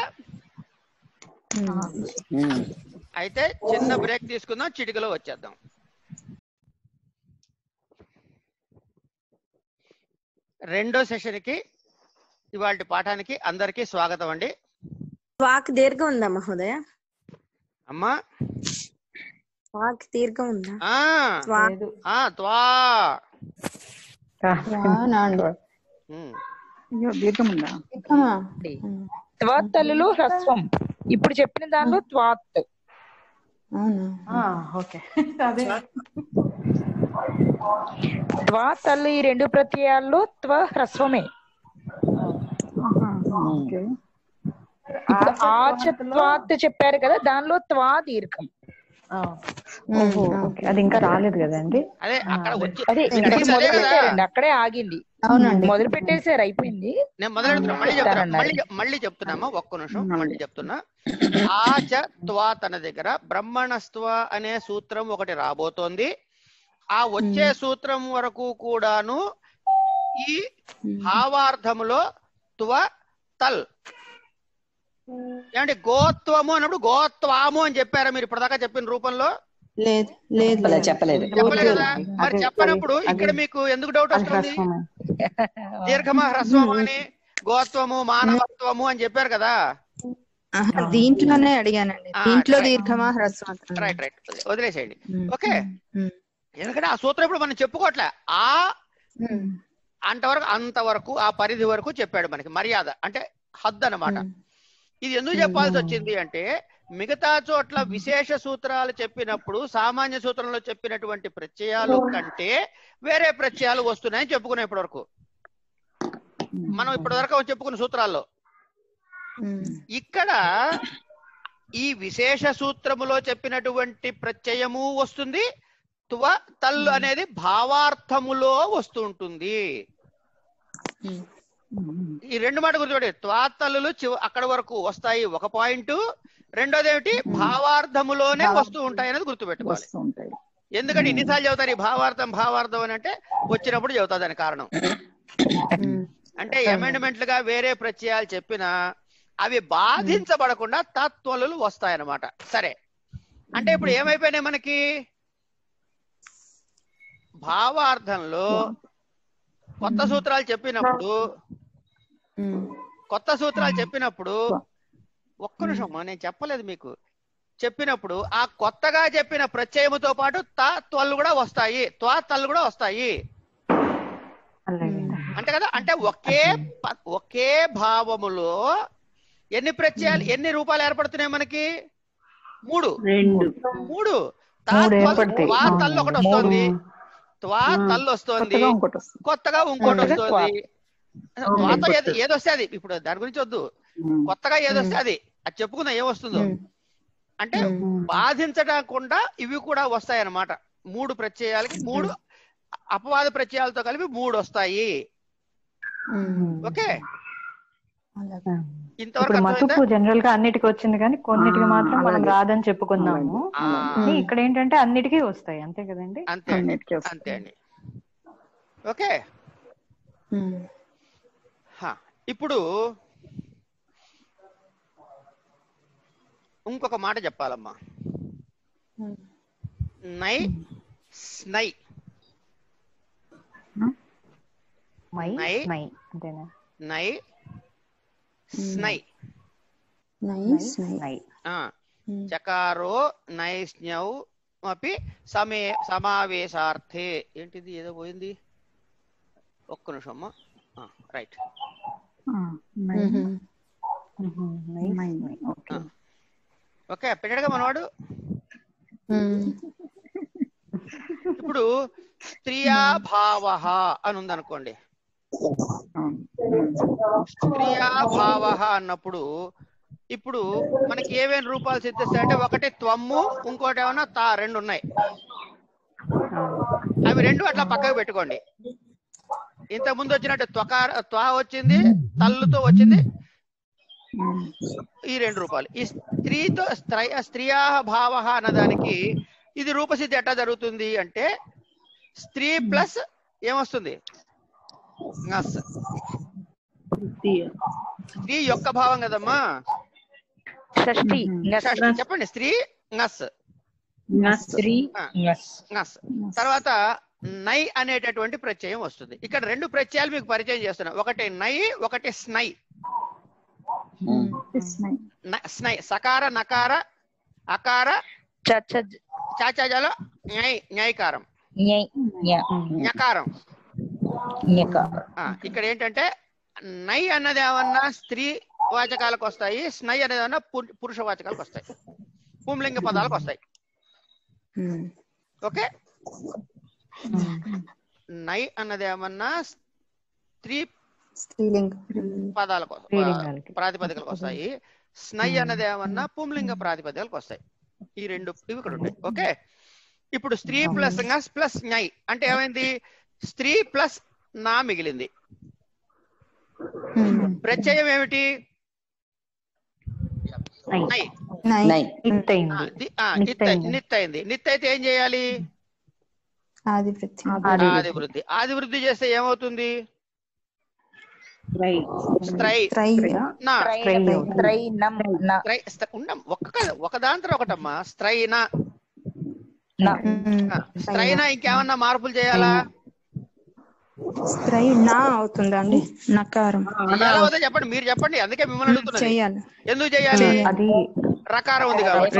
Speaker 1: అయితే చిన్న బ్రేక్ తీసుకుందాం, చిటికలో వచ్చేద్దాం. రెండో సెషన్ కి ఇవాళ పాఠానికి అందరికీ స్వాగతం అండి.
Speaker 11: వాక్ దీర్ఘం ఉందా మహోదయ?
Speaker 1: అమ్మా
Speaker 11: వాక్ దీర్ఘం ఉందా?
Speaker 10: దీర్ఘం ఉందా?
Speaker 5: త్వత్తల్లులు హ్రస్వం. ఇప్పుడు చెప్పిన దానిలో త్వాత్. త్వాతల్లు ఈ రెండు ప్రత్యయాల్లో త్వ హ్రస్వమే. ఇప్పుడు ఆచత్వాత్ చెప్పారు కదా, దానిలో త్వా దీర్ఘం.
Speaker 2: అది ఇంకా రాలేదు కదండి.
Speaker 5: అదే అక్కడే ఆగింది. మొదలు పెట్టేసారు, అయిపోయింది.
Speaker 1: నేను మళ్ళీ చెప్తున్నామా, ఒక్క నిమిషం మళ్ళీ చెప్తున్నా. ఆచ త్వా తన దగ్గర బ్రహ్మణస్త్వ అనే సూత్రం ఒకటి రాబోతోంది. ఆ వచ్చే సూత్రం వరకు కూడాను ఈ భావార్థములో త్వ, తల్ ఏమంటే గోత్వము అన్నప్పుడు గోత్వాము అని చెప్పారా మీరు ఇప్పటిదాకా చెప్పిన రూపంలో?
Speaker 11: లేదు లేదు
Speaker 8: చెప్పలేదు.
Speaker 1: చెప్పలేదు కదా. మరి చెప్పనప్పుడు ఇక్కడ మీకు ఎందుకు డౌట్ వస్తుంది? దీర్ఘమా హ్రస్వము అని గోత్వము మానవత్వము అని చెప్పారు కదా.
Speaker 11: దీంట్లోనే అడిగానండి, దీంట్లో దీర్ఘమా హ్రస్వం.
Speaker 1: రైట్ రైట్, వదిలేసేయండి. ఓకే, ఎందుకంటే ఆ సూత్రం ఇప్పుడు మనం చెప్పుకోవట్లే. ఆ అంతవరకు ఆ పరిధి వరకు చెప్పాడు మనకి. మర్యాద అంటే హద్దు అన్నమాట. ఇది ఎందుకు చెప్పాల్సి వచ్చింది అంటే మిగతా చోట్ల విశేష సూత్రాలు చెప్పినప్పుడు సామాన్య సూత్రంలో చెప్పినటువంటి ప్రత్యయాలు కంటే వేరే ప్రత్యయాలు వస్తున్నాయని చెప్పుకున్నాం ఇప్పటి వరకు. మనం ఇప్పటి వరకు చెప్పుకున్న సూత్రాల్లో ఇక్కడ ఈ విశేష సూత్రములో చెప్పినటువంటి ప్రత్యయము వస్తుంది, త్వ తల్లు అనేది భావార్థములో వస్తూ ఉంటుంది. ఈ రెండు మాట గుర్తుపెట్టి, త్వాతల్లులు అక్కడ వరకు వస్తాయి ఒక పాయింట్. రెండోది ఏమిటి, భావార్థములోనే వస్తూ ఉంటాయి అనేది గుర్తుపెట్టుకోవాలి. ఎందుకంటే ఇన్నిసార్లు చెబుతారు ఈ భావార్థం అని అంటే వచ్చినప్పుడు చెబుతా దాని కారణం. అంటే అమెండ్మెంట్లుగా వేరే ప్రత్యయాలు చెప్పినా అవి బాధించబడకుండా తత్వలు వస్తాయన్నమాట. సరే, అంటే ఇప్పుడు ఏమైపోయినాయి మనకి, భావార్థంలో కొత్త సూత్రాలు చెప్పినప్పుడు ఒక్క నిమిషం నేను చెప్పలేదు మీకు. చెప్పినప్పుడు ఆ కొత్తగా చెప్పిన ప్రత్యయముతో పాటు త్వలు కూడా వస్తాయి, త్వాతలు కూడా వస్తాయి అంటే కదా. అంటే ఒకే భావములో ఎన్ని ప్రత్యయాలు ఎన్ని రూపాయలు ఏర్పడుతున్నాయి మనకి? మూడు. తల్లు ఒకటి వస్తుంది, తల్లు వస్తుంది, కొత్తగా ఇంకోటి వస్తుంది. ఏదొస్తే అది, ఇప్పుడు దాని గురించి వద్దు, కొత్తగా ఏదొస్తే అది చెప్పుకుందాం ఏమొస్తుందో. అంటే బాధించకుండా ఇవి కూడా వస్తాయి అన్నమాట. మూడు ప్రత్యయాలకి మూడు అపవాద ప్రత్యయాలతో కలిపి మూడు వస్తాయి. ఓకే,
Speaker 2: ఇప్పుడు మతుకు జనరల్ గా అన్నిటికీ వచ్చింది కానీ కొన్నిటికి మాత్రం మనం రాదని చెప్పుకున్నాము. ఇక్కడ ఏంటంటే అన్నిటికీ వస్తాయి, అంతే కదండి?
Speaker 1: అంతే అండి. ఓకే, ఇప్పుడు ఇంకొక మాట చెప్పాలమ్మా. నై స్నై నై స్నై చకారో నైస్న్యౌ అపి సమావేశార్థే. ఏంటిది ఏదో పోయింది, ఒక్క నిమిషం అమ్మా. రైట్, ఓకే పెట్టాడుగా మనవాడు. ఇప్పుడు స్త్రియాభావ అని ఉందనుకోండి. స్త్రియాభావ అన్నప్పుడు ఇప్పుడు మనకి ఏమేమి రూపాలు సిద్ధిస్తాయంటే, ఒకటి త్వమ్ము, ఇంకోటి ఏమన్నా తా, రెండు ఉన్నాయి. అవి రెండు అట్లా పక్కకు పెట్టుకోండి. ఇంత ముందు వచ్చినట్టు త్వా వచ్చింది, తల్లుతో వచ్చింది, ఈ రెండు రూపాలు. ఈ స్త్రీతో స్త్రియా భావ అన్నదానికి ఇది రూపసిద్ధి ఎట్లా జరుగుతుంది అంటే, స్త్రీ ప్లస్ ఏమొస్తుంది, స్త్రీ యొక్క భావం కదమ్మా. చెప్పండి, స్త్రీ నస్. తర్వాత నై అనేటటువంటి ప్రత్యయం వస్తుంది. ఇక్కడ రెండు ప్రత్యయాలు మీకు పరిచయం చేస్తున్నా, ఒకటి నై, ఒకటి స్నై. స్నై సకార నకార అకార చాచాజాలో న్యాయకారం న్యకారం. ఇక్కడ ఏంటంటే నై అన్నది ఏమన్నా స్త్రీ వాచకాలకు వస్తాయి, స్నై అనేది ఏమన్నా పురుష వాచకాలకు వస్తాయి, పుంలింగ పదాలకు వస్తాయి. ఓకే, నై అన్నది ఏమన్నా స్త్రీలింగ పదాలకు ప్రాతిపదికలకు వస్తాయి, స్నై అన్నది ఏమన్నా పుంలింగ ప్రాతిపదికలకు వస్తాయి. ఈ రెండు ఇవి ఇక్కడ ఉంటాయి. ఓకే, ఇప్పుడు స్త్రీ ప్లస్ నస్ ప్లస్ న్యై అంటే ఏమైంది, స్త్రీ ప్లస్ నా మిగిలింది. ప్రత్యయం ఏమిటి, నిత్ అయింది. నిత్ అయితే ఏం చేయాలి, ఆది వృద్ధి. ఆది వృద్ధి చేస్తే ఏమవుతుంది, ఒక దాంతో ఒకటమ్మా. స్త్రైన స్త్రైన ఇంకేమన్నా మార్పులు చేయాలా?
Speaker 11: అవుతుందండి నకారం.
Speaker 1: చెప్పండి, మీరు చెప్పండి. అందుకే మిమ్మల్ని అడుగుతున్నా. ఎందుకు చేయాలి? రకారం ఉంది కాబట్టి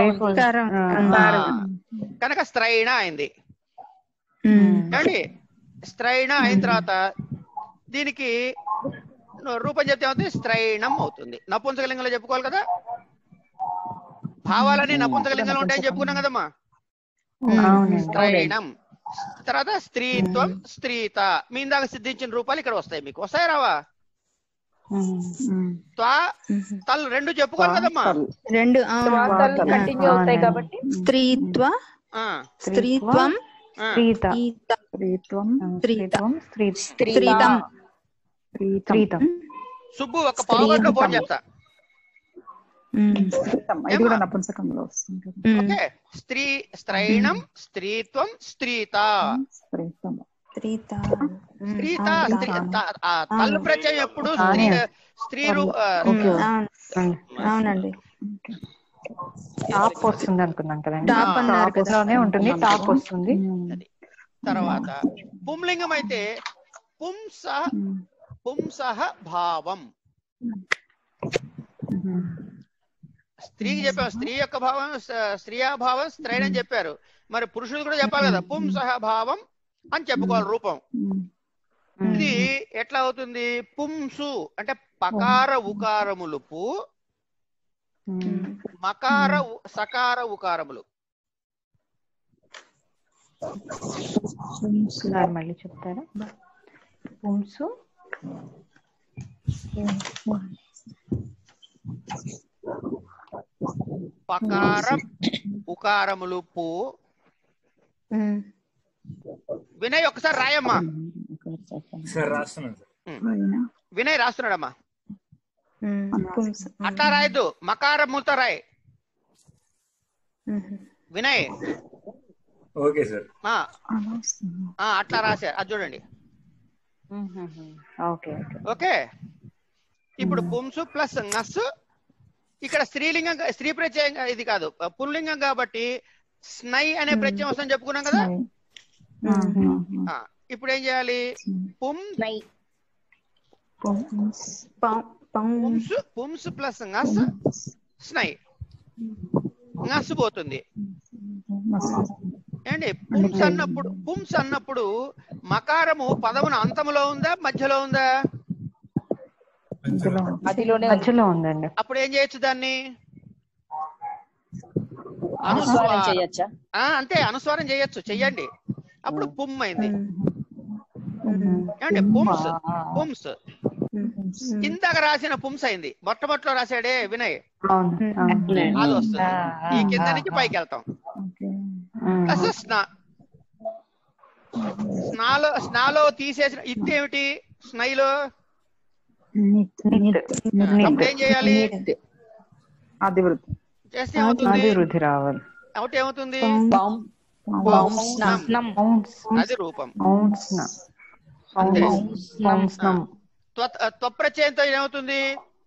Speaker 1: కనుక స్త్రైణ అయింది. ఏమండి స్త్రైణ అయిన తర్వాత దీనికి రూపం చెప్తే ఏమవుతుంది? స్త్రైణం అవుతుంది. నపుంసకలింగంలో చెప్పుకోవాలి కదా. భావాలని నపుంసకలింగంలో ఉంటాయని చెప్పుకున్నాం కదమ్మా. స్త్రైణం తర్వాత స్త్రీత్వం, స్త్రీత. మీ ఇందాక సిద్ధించిన రూపాలు ఇక్కడ వస్తాయి. మీకు వస్తాయి రావా? తల్ రెండు చెప్పుకోవాలి కదమ్మా.
Speaker 11: రెండు
Speaker 5: కంటిన్యూ అవుతాయి కాబట్టి
Speaker 11: స్త్రీత్వ, స్త్రీత్వం, స్త్రీతం.
Speaker 1: సుబ్బు ఒక పావుగంటలో ఫోన్ చేస్తా.
Speaker 10: ఇది కూడా నపుంసకంలో వస్తుంది.
Speaker 1: ఓకే. స్త్రీ, స్త్రైణం, స్త్రీత్వం, స్త్రీత. తల్లు ప్రత్యయం ఎప్పుడు స్త్రీ
Speaker 11: అవునండి.
Speaker 2: టాప్ వస్తుంది అనుకున్నాం కదండి. ఉంటుంది, టాప్ వస్తుంది.
Speaker 1: తర్వాత పుంలింగం అయితే పుంసః భావం. స్త్రీకి చెప్పాము, స్త్రీ యొక్క భావం స్త్రీయాభావం స్త్రైణని చెప్పారు. మరి పురుషుడు కూడా చెప్పాలి కదా. పుంసః భావం అని చెప్పుకోవాలి రూపం. ఇది ఎట్లా అవుతుంది? పుంసు అంటే పకార ఉకారములు పు, మకార సకార ఉకారములు.
Speaker 2: మళ్ళీ చెప్తారా? పుంసు
Speaker 1: పకారం ఉకారములు పు. వినయ్ ఒకసారి రాయమ్మా. వినయ్ రాస్తున్నాడమ్మా. అట్లా రాయద్దు, మకారములతో రాయ్ వినయ్.
Speaker 9: Okay sir.
Speaker 1: అట్లా రాశారు, అది చూడండి. ఓకే. ఇప్పుడు పుంసు ప్లస్ నస్. ఇక్కడ స్త్రీలింగం, స్త్రీ ప్రత్యయం ఇది కాదు, పుల్లింగం కాబట్టి స్నై అనే ప్రత్యయం వస్తుందని చెప్పుకున్నాం కదా. ఇప్పుడు ఏం చేయాలి? పుంసు ప్లస్ నస్ స్నై. నస్ పోతుంది ఏంటి? పుంస్ అన్నప్పుడు మకారము పదమున అంతములో ఉందా, మధ్యలో ఉందా?
Speaker 2: మధ్యలో ఉందండి.
Speaker 1: అప్పుడు ఏం చేయొచ్చు? దాన్ని
Speaker 8: అనుస్వారం చేయొచ్చా?
Speaker 1: అంతే, అనుస్వారం చేయొచ్చు. చెయ్యండి. అప్పుడు పుమ్ అయింది. ఏమండి? పుంస్. పుంస్ ఇందాక రాసిన పుంస్ అయింది. మొట్టమొదటిలో రాశాడే వినయ్, అది వస్తుంది. ఈ కింద నుంచి పైకి వెళ్తాం. స్నాలో తీసేసిన ఇదేమిటి? స్నైలో ఏం చేయాలి? చేస్తే ఏమవుతుంది?
Speaker 2: రావాలి.
Speaker 1: అవుట్ ఏమవుతుంది? అది రూపం. త్వప్రత్యయంతో ఏమవుతుంది?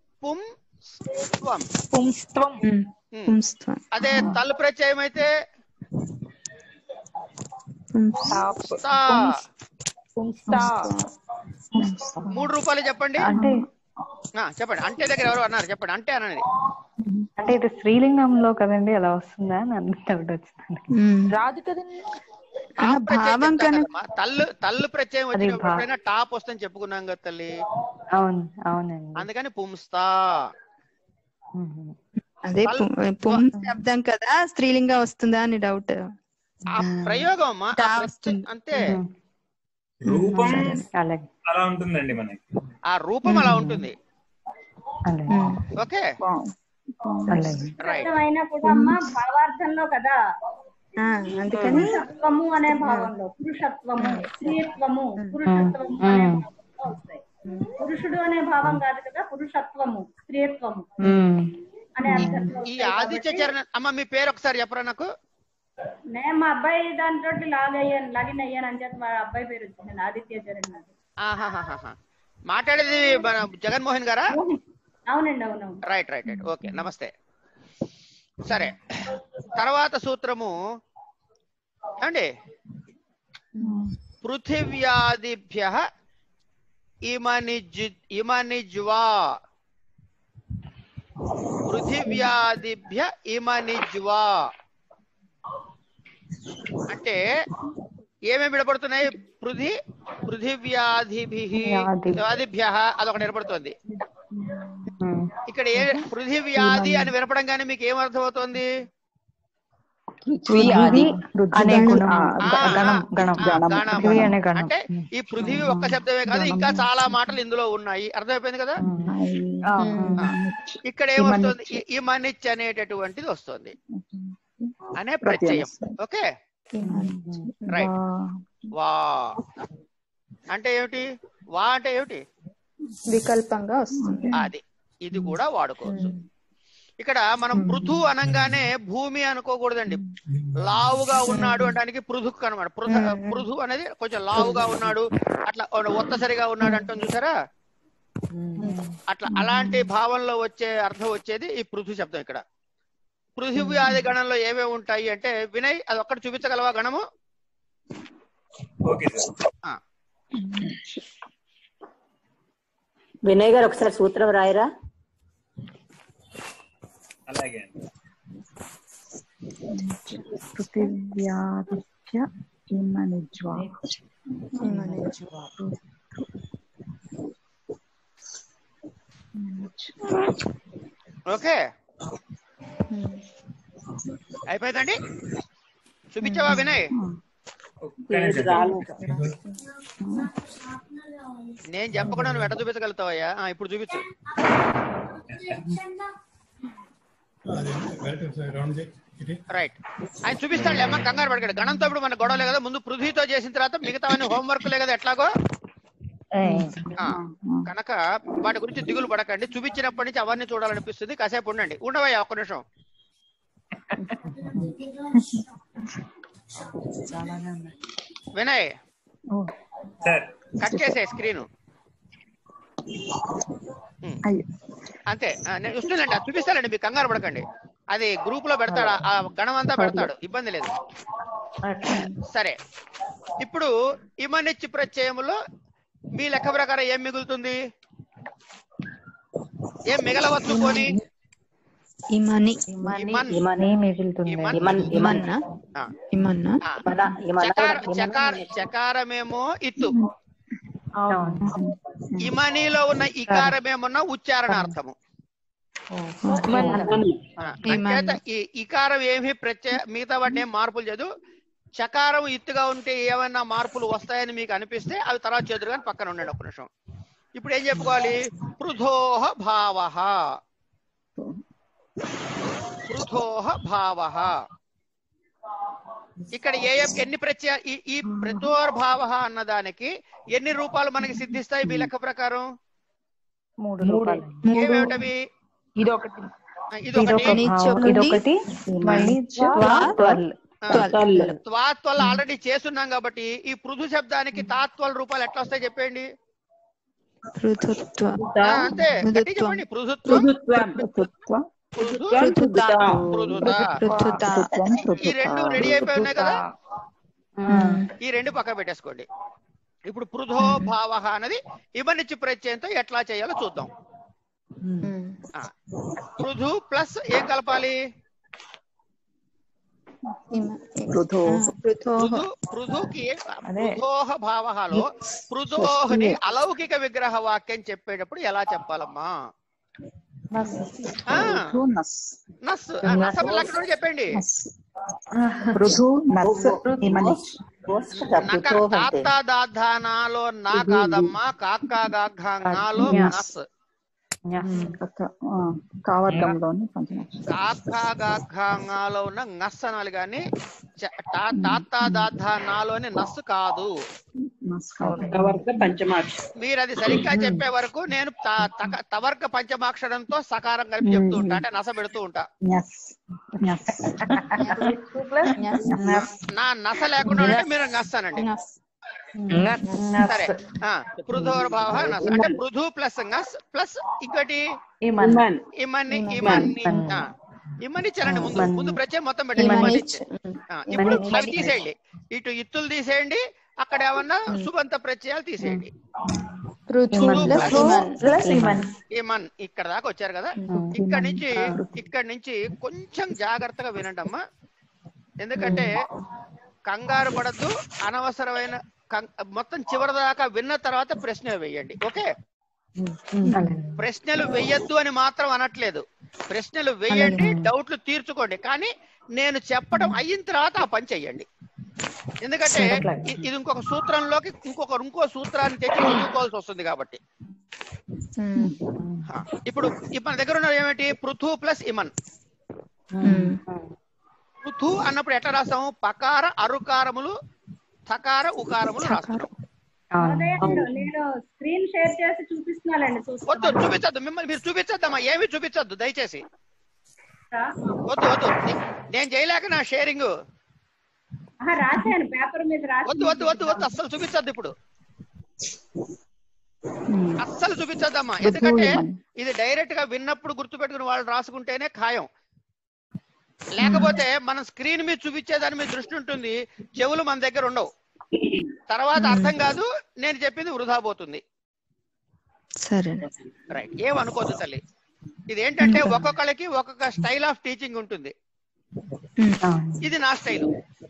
Speaker 1: అదే తల్లు ప్రత్యయం అయితే మూడు రూపాయలు చెప్పండి. చెప్పండి. అంటే దగ్గర ఎవరు అన్నారు? చెప్పండి. అంటే అన్నది
Speaker 2: అంటే ఇది స్త్రీలింగంలో కదండి, అలా వస్తుందా అని డౌట్ వచ్చింది.
Speaker 5: రాదు కదండి.
Speaker 1: తల్లు ప్రత్యయం వచ్చినప్పుడు టాప్ వస్తుందని చెప్పుకున్నాం కదా తల్లి.
Speaker 2: అవునండి.
Speaker 1: అందుకని పుంస్తా.
Speaker 11: అదే శబ్దం కదా, స్త్రీలింగం వస్తుందా అని డౌట్.
Speaker 1: ఆ ప్రయోగం అమ్మా, అంతే.
Speaker 9: రూపం అలా ఉంటుందండి మనకి.
Speaker 1: ఆ రూపం అలా ఉంటుంది. ఓకే.
Speaker 6: అయినప్పుడు అమ్మ భావార్థంలో కదా,
Speaker 11: అందుకని
Speaker 6: పురుషత్వము అనే భావంలో పురుషత్వము, స్త్రీత్వము, పురుషత్వము అనే భావంలో వస్తాయి. పురుషుడు అనే భావం కాదు కదా, పురుషత్వము, స్త్రీత్వము అనే అర్థంలో.
Speaker 1: ఈ ఆదిత్య చరణ అమ్మ, మీ పేరు ఒకసారి చెప్పరా నాకు?
Speaker 6: నేను మా అబ్బాయి దాంతో లాగిన్ అయ్యాను అని చెప్పి మా అబ్బాయి పేరు వచ్చింది ఆదిత్య చరణ్.
Speaker 1: మాట్లాడేది మన జగన్మోహన్ గారా?
Speaker 6: అవునండి, అవునవును.
Speaker 1: రైట్ రైట్ రైట్, ఓకే, నమస్తే. సరే, తర్వాత సూత్రము అండి, పృథివ్యాదిభ్య ఇమనిజ్వా, పృథివ్యాదిభ్య ఇమనిజ్వా అంటే ఏమేమి విడపడుతున్నాయి? పృథివ్యాదిభ్య అదొకటి వినపడుతుంది. ఇక్కడ ఏ పృథివ్యాది అని వినపడంగానే మీకు ఏం అర్థమవుతుంది? అంటే ఈ పృథివీ ఒక్క శబ్దమే కాదు, ఇంకా చాలా మాటలు ఇందులో ఉన్నాయి. అర్థమైపోయింది కదా? ఇక్కడ ఏమొస్తుంది? ఇమనిచ్ అనేటటువంటిది వస్తుంది అనే ప్రత్యయం. Okay, right. వా అంటే ఏమిటి? వా అంటే ఏమిటి?
Speaker 5: వికల్పంగా వస్తుంది.
Speaker 1: అది ఇది కూడా వాడుకోవచ్చు. ఇక్కడ మనం పృథు అనగానే భూమి అనుకోకూడదండి. లావుగా ఉన్నాడు అనడానికి పృథుక్ అనమాట. పృథు అనేది కొంచెం లావుగా ఉన్నాడు, అట్లా ఒత్తసరిగా ఉన్నాడు అంటాం చూసారా? అట్లా అలాంటి భావంలో వచ్చే అర్థం వచ్చేది ఈ పృథు శబ్దం. ఇక్కడ పృథివ్యాది గణంలో ఏమేమి ఉంటాయి అంటే, వినయ్ అది ఒక్కటి చూపించగలవా గణము?
Speaker 12: వినయ్ గారు ఒకసారి సూత్రం రాయరా?
Speaker 9: అలాగే.
Speaker 10: పృథివ్యాదిత్య ఇమనిజ్వా.
Speaker 1: ఓకే, అయిపోయిందండి. చూపించావా వినయ్? నేను చెప్పకుండా నువ్వు ఎట్ట చూపించగలుగుతావయ్యా? ఇప్పుడు చూపించు. రైట్, ఆయన చూపిస్తాడులే అమ్మ, కంగారు పడకండి. గణంతో ఇప్పుడు మన గొడవలే కదా, ముందు పృథ్వీతో చేసిన తర్వాత మిగతావన్నీ హోంవర్క్లే కదా ఎట్లాగో. కనుక వాటి గురించి దిగులు పడకండి. చూపించినప్పటి నుంచి అవన్నీ చూడాలనిపిస్తుంది. కాసేపు ఉండండి. ఉండవయ్యా ఒక్క నిమిషం. వినయ్ కట్ చేసే స్క్రీన్ అంతే. నేను చూస్తుందండి, అది చూపిస్తానండి, మీకు కంగారు పడకండి. అది గ్రూప్ లో పెడతాడు, ఆ గణం అంతా పెడతాడు, ఇబ్బంది లేదు. సరే, ఇప్పుడు ఇమనిచ్చి ప్రత్యయములో మీ లెక్క ప్రకారం ఏం మిగులుతుంది? ఏం మిగలవచ్చు? పోనీ చకారమేమో ఇత్తు, ఇమనిలో ఉన్న ఇకారమేమన్నా ఉచ్చారణార్థము. ఈ ఇకారం ఏమి మిగతా వాటిని ఏం మార్పులు చేయదు. చకారం ఇత్తుగా ఉంటే ఏమైనా మార్పులు వస్తాయని మీకు అనిపిస్తే అవి తర్వాత చేదురు కానీ పక్కన ఉండండి ఒక్క నిమిషం. ఇప్పుడు ఏం చెప్పుకోవాలి? పృథోహ భావః, పృథోహ భావః. ఇక్కడ ఎన్ని ప్రత్యయ, ఈ పృథోర్భావః అన్నదానికి ఎన్ని రూపాలు మనకి సిద్ధిస్తాయి మీ లెక్క ప్రకారం?
Speaker 2: 3 రూపాలు.
Speaker 1: ఏమేమిటవి?
Speaker 2: ఇదొకటి,
Speaker 1: త్వాత్వల్ ఆల్రెడీ చేస్తున్నాం కాబట్టి ఈ పృథు శబ్దానికి తాత్వల్ రూపాయలు ఎట్లా వస్తాయి చెప్పండి? అంతే, గట్టి చెప్పండి. ఈ రెండు రెడీ అయిపోయి ఉన్నాయి కదా, ఈ రెండు పక్క పెట్టేసుకోండి. ఇప్పుడు పృథో భావ అన్నది ఇమనిచ్చి ప్రత్యయంతో ఎట్లా చేయాలో చూద్దాం. పృథు ప్లస్ ఏం కలపాలి? పృథుకి పృథోహ భావలో పృథోహని అలౌకిక విగ్రహ వాక్యం చెప్పేటప్పుడు ఎలా చెప్పాలమ్మా? చెప్పండి. తాత్తాదాధానాలో నా కాదమ్మా, కాక్కా గాఘాంగాలో నస్, కాకాగాఘాంగాలో ఉన్న నస్ అనాలి కానీ తాత్తాదాధానాలోని నస్ కాదు. మీరు అది సరిగ్గా చెప్పే వరకు నేను తవర్గ పంచమాక్షరంతో సకారం కలిపి చెప్తూ ఉంటా, అంటే నస పెడుతూ ఉంటా. నా నస లేకుండా ఉంటే మీరు నస్తానండి. సరే పృథోర్భావ నస్ అంటే పృథు ప్లస్ నస్ ప్లస్ ఇంకోటి ఇమ్మని చరండి. ముందు ప్రత్యయం మొత్తం పెట్టండి. ఇప్పుడు అవి తీసేయండి. ఇటు ఇత్తులు తీసేయండి, అక్కడ ఏమన్నా సుబంత ప్రత్యయాలు తీసేయండి. ఇమన్ ఇక్కడ దాకా వచ్చారు కదా. ఇక్కడ నుంచి కొంచెం జాగ్రత్తగా వినండి అమ్మా, ఎందుకంటే కంగారు పడద్దు. అనవసరమైన మొత్తం చివరి దాకా విన్న తర్వాత ప్రశ్నలు వేయండి. ఓకే, ప్రశ్నలు వెయ్యొద్దు అని మాత్రం అనట్లేదు. ప్రశ్నలు వేయండి, డౌట్లు తీర్చుకోండి, కానీ నేను చెప్పడం అయిన తర్వాత ఆ పని చెయ్యండి. ఎందుకంటే ఇది ఇంకొక సూత్రంలోకి ఇంకో సూత్రాన్ని తెచ్చి చదువుకోవాల్సి వస్తుంది కాబట్టి. ఇప్పుడు మన దగ్గర ఉన్నది ఏమిటి? పృథు ప్లస్ ఇమన్. పృథు అన్నప్పుడు ఎట్లా రాస్తాము? పకార అరుకారములు, థకార ఉకారములు రాస్తాం.
Speaker 6: నేను స్క్రీన్ షేర్ చేసి చూపిస్తున్నానండి.
Speaker 1: వద్దు, చూపించద్దు. మిమ్మల్ని మీరు చూపించద్దమ్మా, ఏమి చూపించద్దు దయచేసి. వద్దు, నేను చేయలేక నా షేరింగ్.
Speaker 6: రాశాను పేపర్ మీద.
Speaker 1: వద్దు, అస్సలు చూపించద్దు. ఇప్పుడు అస్సలు చూపించద్దమ్మా, ఎందుకంటే ఇది డైరెక్ట్ గా విన్నప్పుడు గుర్తుపెట్టుకుని వాళ్ళు రాసుకుంటేనే ఖాయం. లేకపోతే మనం స్క్రీన్ మీద చూపించేదాని మీద దృష్టి ఉంటుంది, చెవులు మన దగ్గర ఉండవు, తర్వాత అర్థం కాదు, నేను చెప్పింది వృధా పోతుంది.
Speaker 11: సరే,
Speaker 1: రైట్, ఏమనుకోద్దు తల్లి. ఇది ఏంటంటే ఒక్కొక్కళ్ళకి ఒక్కొక్క స్టైల్ ఆఫ్ టీచింగ్ ఉంటుంది. ఇది నా స్టైల్.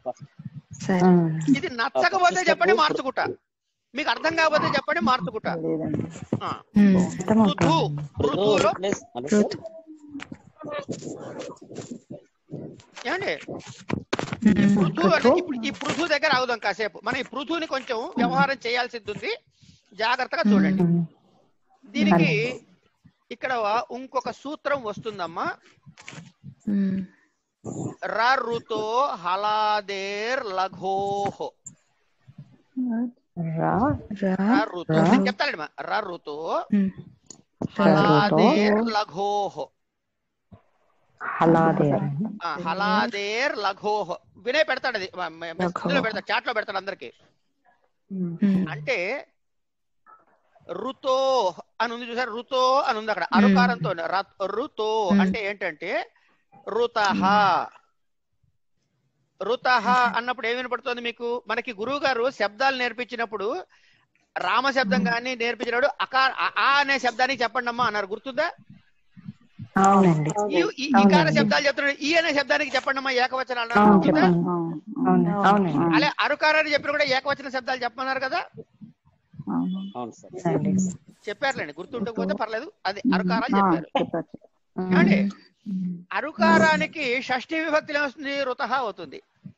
Speaker 1: ఇది నచ్చకపోతే చెప్పండి, మార్చుకుంటా. మీకు అర్థం కాకపోతే చెప్పండి, మార్చుకుంటా. ఏమండి, ఈ పృథు దగ్గర అవుదాం కాసేపు. మనం ఈ పృథుని కొంచెం వ్యవహారం చేయాల్సింది ఉంది, జాగ్రత్తగా చూడండి. దీనికి ఇక్కడ ఇంకొక సూత్రం వస్తుందమ్మా. రుతో హలాదేర్ లఘోహో. చెప్తానండి. రుతో హలాదేర్ లఘోహో. హలాదేర్ లఘోహో. వినయ్ పెడతాడు, అది పెడతాడు, చాట్ లో పెడతాడు అందరికి. అంటే రుతో అని ఉంది చూసారు, రుతో అని ఉంది అక్కడ అరుకారంతో. రుతో అంటే ఏంటంటే రుతహ. రుతహ అన్నప్పుడు ఏం వినపడుతుంది మీకు? మనకి గురువు గారు శబ్దాలు నేర్పించినప్పుడు రామ శబ్దం కానీ నేర్పించినప్పుడు ఆ అనే శబ్దానికి చెప్పండి అమ్మా అన్నారు, గుర్తుందా? ఈకార శబ్దాలు చెప్తున్నాడు, ఈ అనే శబ్దానికి చెప్పండి అమ్మా ఏకవచనాలు అన్నారు. అలా అరుకారాన్ని చెప్పిన కూడా ఏకవచన శబ్దాలు చెప్పమన్నారు కదా. చెప్పారులేండి, గుర్తుండకపోతే పర్లేదు. అది అరుకారాలు చెప్పారు. ఏమండి, అరుకారానికి షష్ఠీ విభక్తి ఏమొస్తుంది? రుతహ అవుతుంది.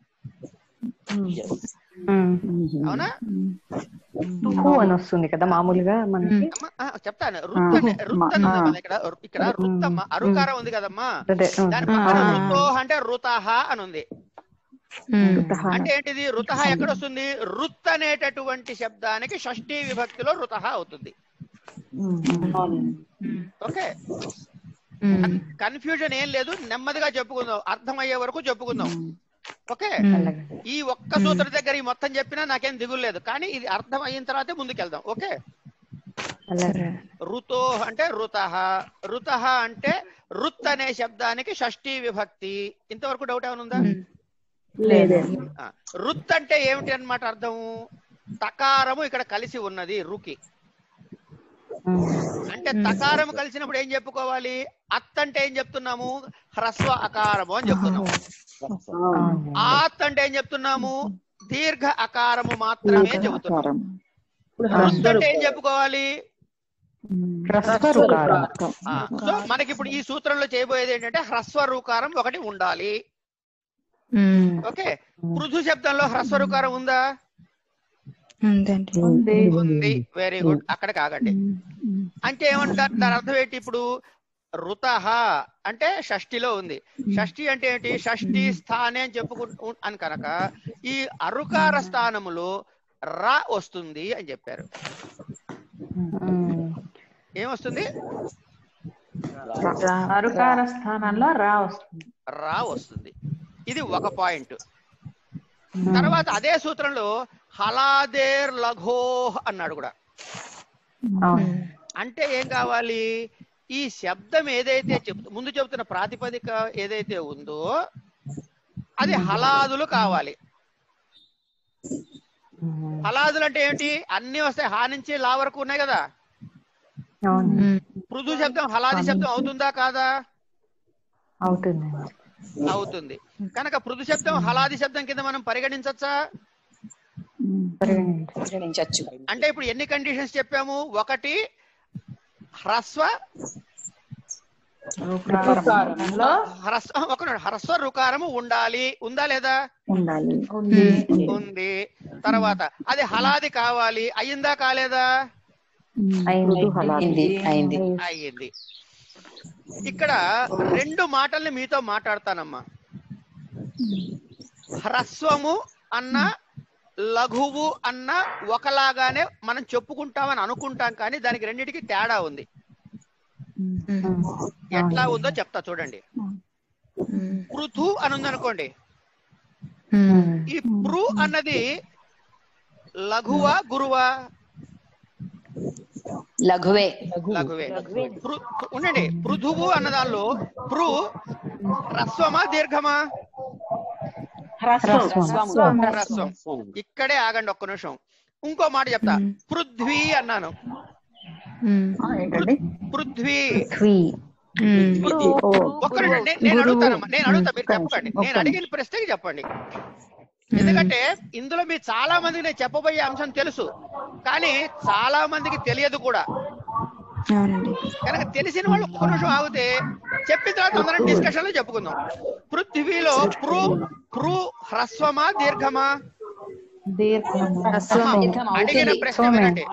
Speaker 1: అవునా?
Speaker 2: అని వస్తుంది కదా మామూలుగా మనకి.
Speaker 1: చెప్తాను. ఇక్కడ రుత్తమ్మ అరుకారం ఉంది కదమ్మా, దాని పక్కన రుతో అంటే రుతహ అని ఉంది. అంటే ఏంటిది? రుతహ ఎక్కడ వస్తుంది? రుత్ అనేటటువంటి శబ్దానికి షష్ఠీ విభక్తిలో రుతహ అవుతుంది. ఓకే, కన్ఫ్యూజన్ ఏం లేదు, నెమ్మదిగా చెప్పుకుందాం, అర్థమయ్యే వరకు చెప్పుకుందాం. ఓకే, ఈ ఒక్క సూత్రం దగ్గర ఈ మొత్తం చెప్పినా నాకేం దిగులు లేదు, కానీ ఇది అర్థం అయిన తర్వాతే ముందుకెళ్దాం. ఓకే, రుతో అంటే రుతహ. రుతహ అంటే రుత్ అనే శబ్దానికి షష్ఠీ విభక్తి. ఇంతవరకు డౌట్ ఏమైనా ఉందా? రుత్ అంటే ఏమిటి అన్నమాట అర్థము? తకారము ఇక్కడ కలిసి ఉన్నది రుకి. అంటే తకారం కలిసినప్పుడు ఏం చెప్పుకోవాలి? అత్ అంటే ఏం చెప్తున్నాము? హ్రస్వ అకారము అని చెప్తున్నాము. ఆత్ అంటే ఏం చెప్తున్నాము? దీర్ఘ అకారము మాత్రమే చెబుతున్నాము. రుత్ అంటే ఏం చెప్పుకోవాలి? సో మనకి ఇప్పుడు ఈ సూత్రంలో చేయబోయేది ఏంటంటే హ్రస్వరుకారం ఒకటి ఉండాలి. ఓకే, పృథు శబ్దంలో హ్రస్వరుకారం ఉందా? ఉంది. వెరీ గుడ్, అక్కడ కాగండి. అంటే ఏమంటారు? దాని అర్థం ఏంటి? ఇప్పుడు రుతహ అంటే షష్ఠిలో ఉంది. షష్ఠి అంటే ఏంటి? షష్ఠి స్థానే అని చెప్పుకుంటూ అని కనుక ఈ అరుకార స్థానములో రా వస్తుంది అని చెప్పారు. ఏమొస్తుంది?
Speaker 2: అరుకార స్థానంలో రా వస్తుంది.
Speaker 1: రా వస్తుంది. ఇది ఒక పాయింట్. తర్వాత అదే సూత్రంలో హలాదేర్ లఘో అన్నాడు కూడా. అంటే ఏం కావాలి? ఈ శబ్దం ఏదైతే ముందు చెబుతున్న ప్రాతిపదిక ఏదైతే ఉందో అది హలాదులు కావాలి. హలాదులు అంటే ఏంటి? అన్ని వస్తాయి, హా నుంచి లా వరకు ఉన్నాయి కదా. పృథు శబ్దం హలాది శబ్దం అవుతుందా కాదా? అవుతుంది. కనుక పృథు శబ్దం హలాది శబ్దం కింద మనం పరిగణించచ్చా?
Speaker 8: పరిగణించచ్చు.
Speaker 1: అంటే ఇప్పుడు ఎన్ని కండిషన్స్ చెప్పాము? ఒకటి హ్రస్వ హ్రస్వ రుకారము ఉండాలి. ఉందా లేదా? ఉంది. తర్వాత అది హలాది కావాలి. అయ్యిందా కాలేదా? అయ్యింది. ఇక్కడ రెండు మాటల్ని మీతో మాట్లాడతానమ్మా. హ్రస్వము అన్న లఘువు అన్న ఒకలాగానే మనం చెప్పుకుంటామని అనుకుంటాం, కానీ దానికి రెండింటికి తేడా ఉంది. ఎట్లా ఉందో చెప్తా చూడండి. పృథు అని ఉందనుకోండి, ఈ పృ అన్నది లఘువా గురువా?
Speaker 8: లఘువే.
Speaker 1: ఉండండి. పృథువు అన్న దానిలో పృ హ్రస్వమా దీర్ఘమా? హ్రస్వం. ఇక్కడే ఆగండి ఒక్క నిమిషం. ఇంకో మాట చెప్తా. పృథ్వీ అన్నాను. పృథ్వీ. నేను అడుగుతానమ్మా, నేను అడుగుతా, మీరు చెప్పకండి. నేను అడిగిన ప్రశ్నకి చెప్పండి. ఎందుకంటే ఇందులో మీ చాలా మందికి నేను చెప్పబోయే అంశం తెలుసు, కానీ చాలా మందికి తెలియదు కూడా. కనుక తెలిసిన వాళ్ళు ఒక్క నిమిషం ఆగితే చెప్పిన తర్వాత అందరం డిస్కషన్ లో చెప్పుకుందాం. పృథ్వీలో పృ హ్రస్వమా దీర్ఘమా? అడిగిన ప్రశ్న వినండి.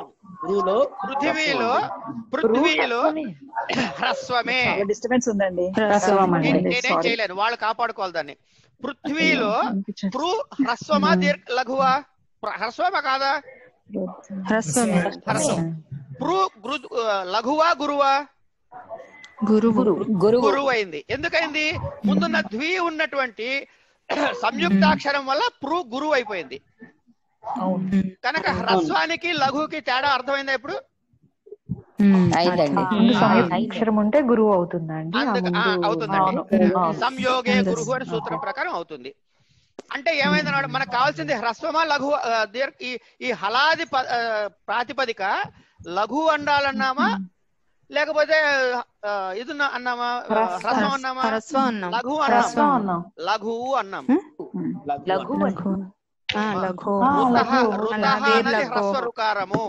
Speaker 1: పృథ్వీలో హ్రస్వమే.
Speaker 10: డిస్టర్బెన్స్ ఉందండి.
Speaker 1: నేనేం చేయలేను, వాళ్ళు కాపాడుకోవాలి దాన్ని. పృథ్వీలో పృ హ్రస్వమా లఘువా? హ్రస్వమా కాదా? హ్రస్వం. పృ లఘువా గురువా? గురువు అయింది. ఎందుకైంది? ముందున్న ద్వి ఉన్నటువంటి సంయుక్తాక్షరం వల్ల పృ గురువు అయిపోయింది. కనుక హ్రస్వానికి లఘువుకి తేడా అర్థమైందా ఇప్పుడు?
Speaker 2: అక్షరం ఉంటే గురువు అవుతుందండి.
Speaker 1: అవుతుందండి. సంయోగే గురువు అని సూత్రం ప్రకారం అవుతుంది. అంటే ఏమైందన్నాడు? మనకు కావాల్సింది హ్రస్వమా లఘు? ఈ హలాది ప్రాతిపదిక లఘు అండాలన్నామా లేకపోతే ఇది అన్నామా? హ్రస్వం అన్నామా? లఘు అన్నాం. లఘువు అన్నాం. హ్రస్వ రుకారము.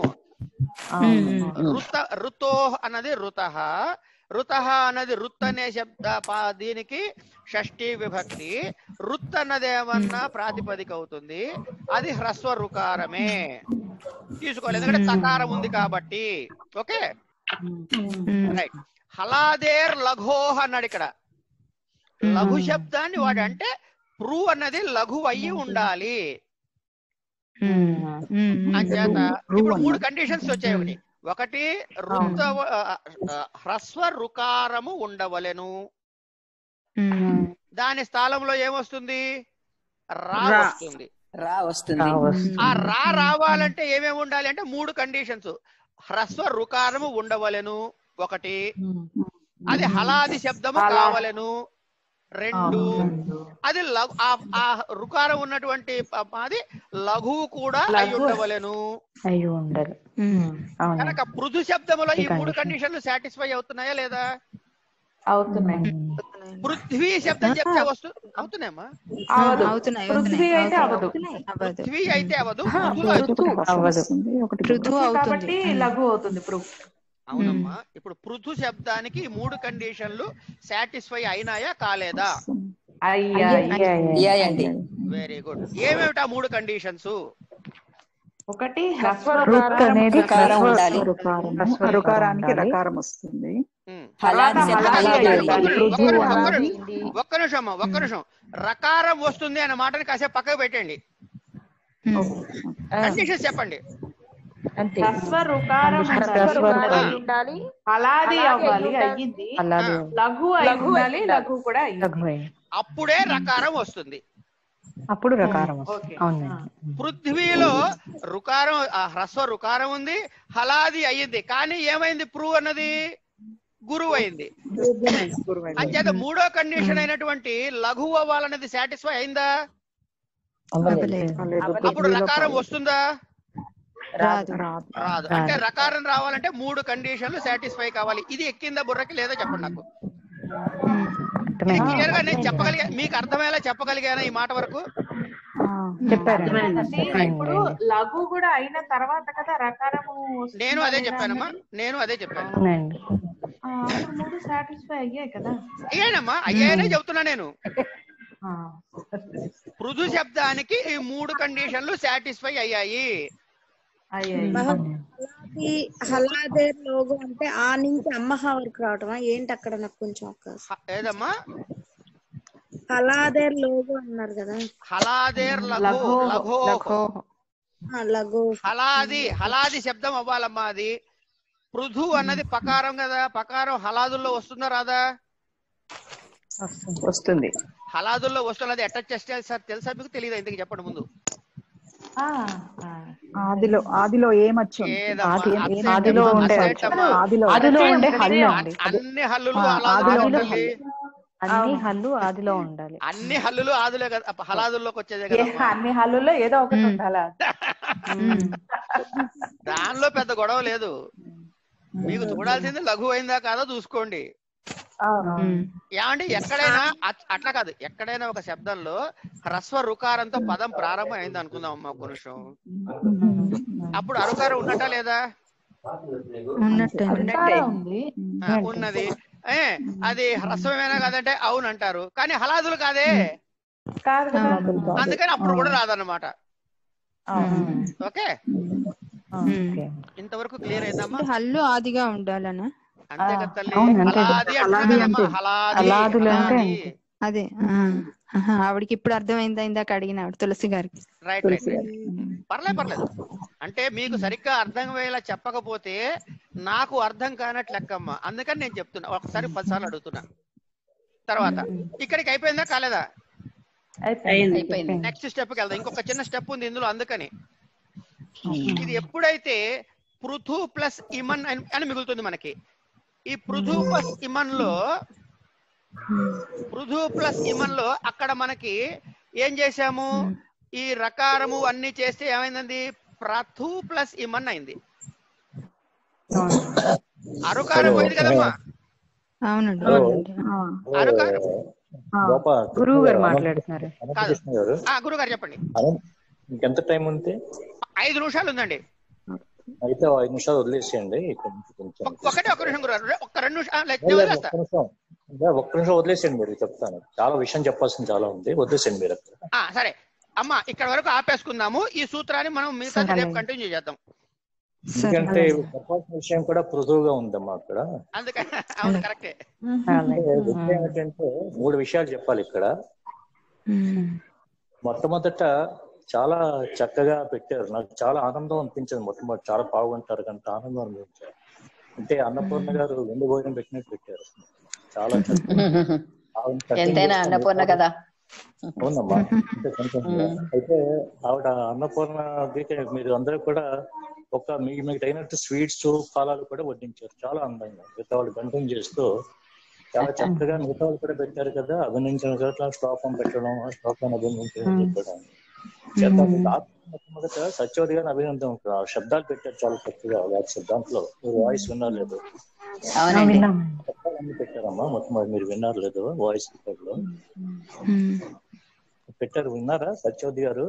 Speaker 1: ఋతో అన్నది రుతః. రుతః అన్నది రుత్ అనే శబ్ద దీనికి షష్ఠీ విభక్తి. రుత్ అన్నది ఏమన్నా ప్రాతిపదిక అవుతుంది, అది హ్రస్వ రుకారమే. తీసుకోవాలి, ఎందుకంటే తకారం ఉంది కాబట్టి. Okay right. హలాదేర్ లఘోహ అన్నాడు ఇక్కడ. లఘు శబ్దాన్ని వాడు అంటే పృ అన్నది లఘు అయ్యి ఉండాలి. అంచేత ఇప్పుడు 3 కండిషన్స్ వచ్చాయి. ఒకటి హ్రస్వ రుకారము ఉండవలెను. దాని స్థానంలో ఏమొస్తుంది? రా వస్తుంది. ఆ రా రావాలంటే ఏమేమి ఉండాలి అంటే 3 కండిషన్స్. హ్రస్వ రుకారము ఉండవలెను ఒకటి, అది హలాది శబ్దము కావలెను 2, అది ఆ రుకారం ఉన్నటువంటి అది లఘువు కూడా అయి ఉండవలెను. కనుక పృథు శబ్దములో ఈ 3 కండిషన్లు సాటిస్ఫై అవుతున్నాయా లేదా? అవుతున్నాయి. పృథ్వీ శబ్దం చెప్తే అవుతున్నాయమ్మా? పృథ్వీ అయితే అవదు,
Speaker 2: కాబట్టి లఘు అవుతుంది.
Speaker 1: అవునమ్మా. ఇప్పుడు పృథు శబ్దానికి 3 కండిషన్లు సాటిస్ఫై అయినాయా కాలేదా? Very good. ఏమేమిటా 3 కండిషన్స్?
Speaker 10: ఒకటి రుకారానికి రకారం వస్తుంది.
Speaker 1: ఒక్క నిమిషం. రకారం వస్తుంది అనే మాటని కాసేపు పక్కకు పెట్టండి. కండిషన్స్ చెప్పండి.
Speaker 6: హ్రస్వ రుకారం ఉండాలి, హలాది అవ్వాలి, అయ్యింది. లఘు అయి ఉండాలి, లఘు కూడా అయ్యింది.
Speaker 1: అప్పుడే రకారం వస్తుంది.
Speaker 2: అప్పుడు రకారం వస్తుంది. అవునండి.
Speaker 1: పృథ్వీలో రుకారం, హ్రస్వ రుకారం ఉంది, హలాది అయ్యింది. కానీ ఏమైంది? పృ అన్నది గురువు అయింది. అంచేత మూడో కండిషన్ అయినటువంటి లఘువు అవ్వాలనేది సాటిస్ఫై అయిందా? అప్పుడు రకారం వస్తుందా?
Speaker 11: రాదు.
Speaker 1: అంటే రకారం రావాలంటే మూడు కండిషన్లు సాటిస్ఫై కావాలి. ఇది ఎక్కిందా బుర్రకి లేదా చెప్పండి నాకు. ఇది క్లియర్ గా నేను చెప్పగలిగా, మీకు అర్థమయ్యేలా చెప్పగలిగానా ఈ మాట వరకు?
Speaker 6: ఇప్పుడు లఘు కూడా అయిన తర్వాత కదా రకారము.
Speaker 1: నేను అదే చెప్పానమ్మా, నేను అదే చెప్పాను.
Speaker 6: మూడు సాటిస్ఫై అయ్యాయి కదా.
Speaker 1: అయ్యానమ్మా, అయ్యాయనే చెప్తున్నా నేను. పృథు శబ్దానికి ఈ మూడు కండిషన్లు సాటిస్ఫై అయ్యాయి.
Speaker 5: హలాదేర్ లోగో అంటే ఆ నుంచి అమ్మహ వరకు రావటమా ఏంటి అక్కడ? నాకు కొంచెం
Speaker 1: ఏదమ్మా
Speaker 5: హలాదేర్ లోగో అన్నారు కదా.
Speaker 1: హలాదేర్ లఘు
Speaker 5: లఘు
Speaker 1: హలాది, హలాది శబ్దం అవ్వాలమ్మా. అది పృథు అన్నది పకారం కదా. పకారం హలాదుల్లో వస్తుందా రాదా?
Speaker 10: వస్తుంది.
Speaker 1: హలాదుల్లో వస్తున్నది. అటాచ్ చేస్తే సార్ తెలుసా మీకు? తెలియదా? ఇంతకు చెప్పండి ముందు.
Speaker 10: ఆదిలో ఏమచ్చు?
Speaker 2: ఆదిలో ఉండే హల్లు అండి.
Speaker 1: అన్ని హల్లులు
Speaker 2: అన్ని హల్లు ఆదిలో ఉండాలి.
Speaker 1: అన్ని హల్లులు ఆదిలో కదా, హలాదుల్లోకి వచ్చేదే కదా.
Speaker 6: అన్ని హల్లుల్లో ఏదో ఒకటి ఉండాలా?
Speaker 1: దానిలో పెద్ద గొడవ లేదు. మీకు చూడాల్సింది లఘు అయిందా కాదో చూసుకోండి. ఏమండి ఎక్కడైనా అట్లా కాదు, ఎక్కడైనా ఒక శబ్దంలో హ్రస్వ రుకారంతో పదం ప్రారంభం అయింది అనుకుందాం అమ్మా ఒక నిమిషం. అప్పుడు అరుకారం ఉన్నట్టా లేదా? ఉన్నది. అది హ్రస్వమేనా కాదంటే అవును అంటారు, కానీ హలాదులు కాదే, అందుకని అప్పుడు కూడా రాదన్నమాట. ఓకే, ఇంతవరకు క్లియర్ అయిందమ్మా?
Speaker 11: హల్లు ఆదిగా ఉండాలనా?
Speaker 1: అంతే కదా తల్లి. హలాది అంటున్నానమ్మా, హలాది.
Speaker 11: అదే ఆవిడకి ఇప్పుడు అర్థమైందా? ఇందాక అడిగిన తులసి గారికి.
Speaker 1: రైట్ రైట్ రైట్, పర్లేదు. అంటే మీకు సరిగ్గా అర్థం అయ్యేలా చెప్పకపోతే నాకు అర్థం కానట్లు లెక్కమ్మా. అందుకని నేను చెప్తున్నా, ఒకసారి 10 సార్లు అడుగుతున్నా. తర్వాత ఇక్కడికి అయిపోయిందా కాలేదా?
Speaker 8: అయిపోయింది.
Speaker 1: నెక్స్ట్ స్టెప్ కి వెళ్దాం. ఇంకొక చిన్న స్టెప్ ఉంది ఇందులో. అందుకని ఇది ఎప్పుడైతే పృథు ప్లస్ ఇమన్ అని మిగులుతుంది మనకి. ఈ పృథు ప్లస్ ఇమన్ లో అక్కడ మనకి ఏం చేసాము? ఈ రకారము అన్ని చేస్తే ఏమైందండి? ప్రథు ప్లస్ ఇమన్ అయింది. అరుకారం పోయింది కదమ్మా.
Speaker 11: అవునండి.
Speaker 1: అరుకారం
Speaker 2: గురువు గారు మాట్లాడుతున్నారు.
Speaker 1: గురువు గారు చెప్పండి.
Speaker 13: ఇంకెంత టైం ఉంది?
Speaker 1: 5 నిమిషాలు ఉందండి.
Speaker 13: అయితే 5 నిమిషాలు వదిలేసేయండి.
Speaker 1: ఒక్క నిమిషం గురువు గారు, ఒక్క 2 నిమిషాలు
Speaker 13: ఒక్క నిమిషం వదిలేసేయండి. మీరు చెప్తాను, చాలా విషయం చెప్పాల్సింది చాలా ఉంది, వదిలేసేయండి మీరు.
Speaker 1: సరే అమ్మా, ఇక్కడ వరకు ఆపేసుకుందాము. ఈ సూత్రాన్ని మనం మిగతా రేపు కంటిన్యూ చేద్దాం.
Speaker 13: ఎందుకంటే చెప్పాల్సిన విషయం కూడా పృథువుగా ఉందమ్మా అక్కడ.
Speaker 1: అందుకని అవును, కరెక్టే.
Speaker 13: ఏమిటంటే 3 విషయాలు చెప్పాలి ఇక్కడ. మొట్టమొదట చాలా చక్కగా పెట్టారు, నాకు చాలా ఆనందం అనిపించింది. మొట్టమొదటి చాలా బాగుంటారు కంటే ఆనందం అనిపించారు. అంటే అన్నపూర్ణ గారు వెండి భోజనం పెట్టినట్టు పెట్టారు. చాలా
Speaker 8: ఎంతైనా అన్నపూర్ణ కదా.
Speaker 13: అవునమ్మా. అయితే ఆవిడ అన్నపూర్ణ మీరు అందరూ కూడా మీకు అయినట్టు స్వీట్స్ ఫలాలు కూడా వడ్డించారు చాలా అందంగా. మిగతా వాళ్ళు కంటిన్యూ చేస్తూ చాలా చక్కగా మిగతా వాళ్ళు కూడా పెట్టారు కదా. అభినందించిన చోట్ల శ్లోకం పెట్టడం, ఆ శ్లోకాన్ని అభినందించడం చెప్పడం. మొట్టమొదట సత్యవతి గారిని అభినందన శబ్దాలు పెట్టారు చాలా చక్కగా. దాంట్లో వాయిస్ విన్నారు లేదు? శబ్దాలన్నీ పెట్టారమ్మా. మొట్టమొదటి మీరు విన్నారు లేదు? వాయిస్ లో పెట్టారు, విన్నారా? సత్యవతి గారు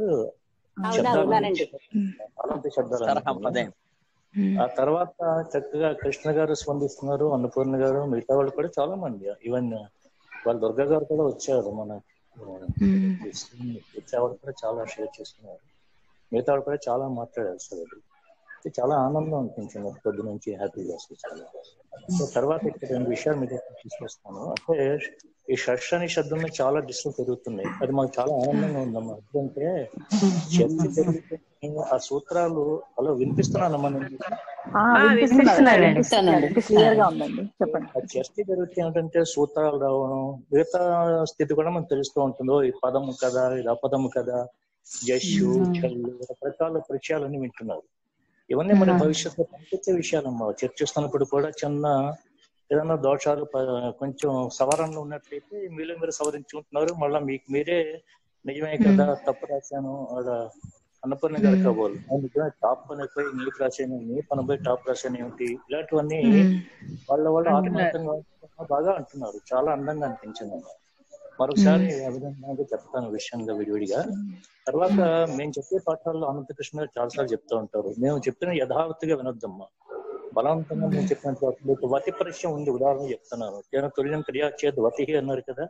Speaker 13: అలాంటి శబ్దాలు. ఆ తర్వాత చక్కగా కృష్ణ గారు స్పందిస్తున్నారు, అన్నపూర్ణ గారు, మిగతా వాళ్ళు కూడా చాలా మంది. ఈవెన్ వాళ్ళ దుర్గా గారు కూడా వచ్చారు. మన వచ్చేవాళ్ళు కూడా చాలా షేర్ చేస్తున్నారు. మిగతా వాళ్ళు కూడా చాలా మాట్లాడారు సార్. చాలా ఆనందం అనిపించింది పొద్దు నుంచి హ్యాపీగా చాలా. సో తర్వాత ఇక్కడ 2 విషయాలు మీద తీసుకొస్తాను. అంటే ఈ షష్ అనే శబ్దంలో చాలా డిస్టర్బ్ పెరుగుతున్నాయి, అది మాకు చాలా ఆనందంగా ఉందమ్మా. ఎందుకంటే చర్చ జరుగుతుంది, ఆ సూత్రాలు అలా వినిపిస్తున్నానమ్మా నేను.
Speaker 10: క్లియర్ గా ఉందండి, చెప్పండి.
Speaker 13: ఆ చర్చ జరిగితే ఏంటంటే సూత్రాలు రావడం, మిగతా స్థితి కూడా మనకు తెలుస్తూ ఉంటుందో ఈ పదము కదా, ఇది అపదము కదా, జస్సు చల్లు, రకరకాల పరిచయాలన్నీ వింటున్నారు. ఇవన్నీ మన భవిష్యత్తులో పనికొచ్చే విషయాలమ్మా. చర్చిస్తున్నప్పుడు కూడా చిన్న ఏదైనా దోషాలు కొంచెం సవరణలు ఉన్నట్లయితే మీలో మీరు సవరించుకుంటున్నారు. మళ్ళీ మీకు మీరే నిజమే కదా తప్పు రాశాను అలా అన్నపూర్ణ గారు కాబోలు అందుకే టాప్ పని పోయి నీకు రాశాను, నీ పని పోయి టాప్ రాశాను ఏమిటి, ఇలాంటివన్నీ వాళ్ళు ఆత్మీయంగా బాగా అంటున్నారు. చాలా అందంగా అనిపించింది. మరొకసారి అభినందనగా చెప్తాను విషయంగా విడివిడిగా. తర్వాత మేము చెప్పే పాఠాల్లో అనంతకృష్ణ గారు చాలాసార్లు చెప్తూ ఉంటారు, మేము చెప్పిన యథావత్తుగా వినొద్దమ్మా, బలవంతంగా మేము చెప్పినట్టు వతి పరిచయం ఉంది. ఉదాహరణ చెప్తున్నాను, నేను తుల్యం క్రియా చేతి వతి అన్నారు కదా,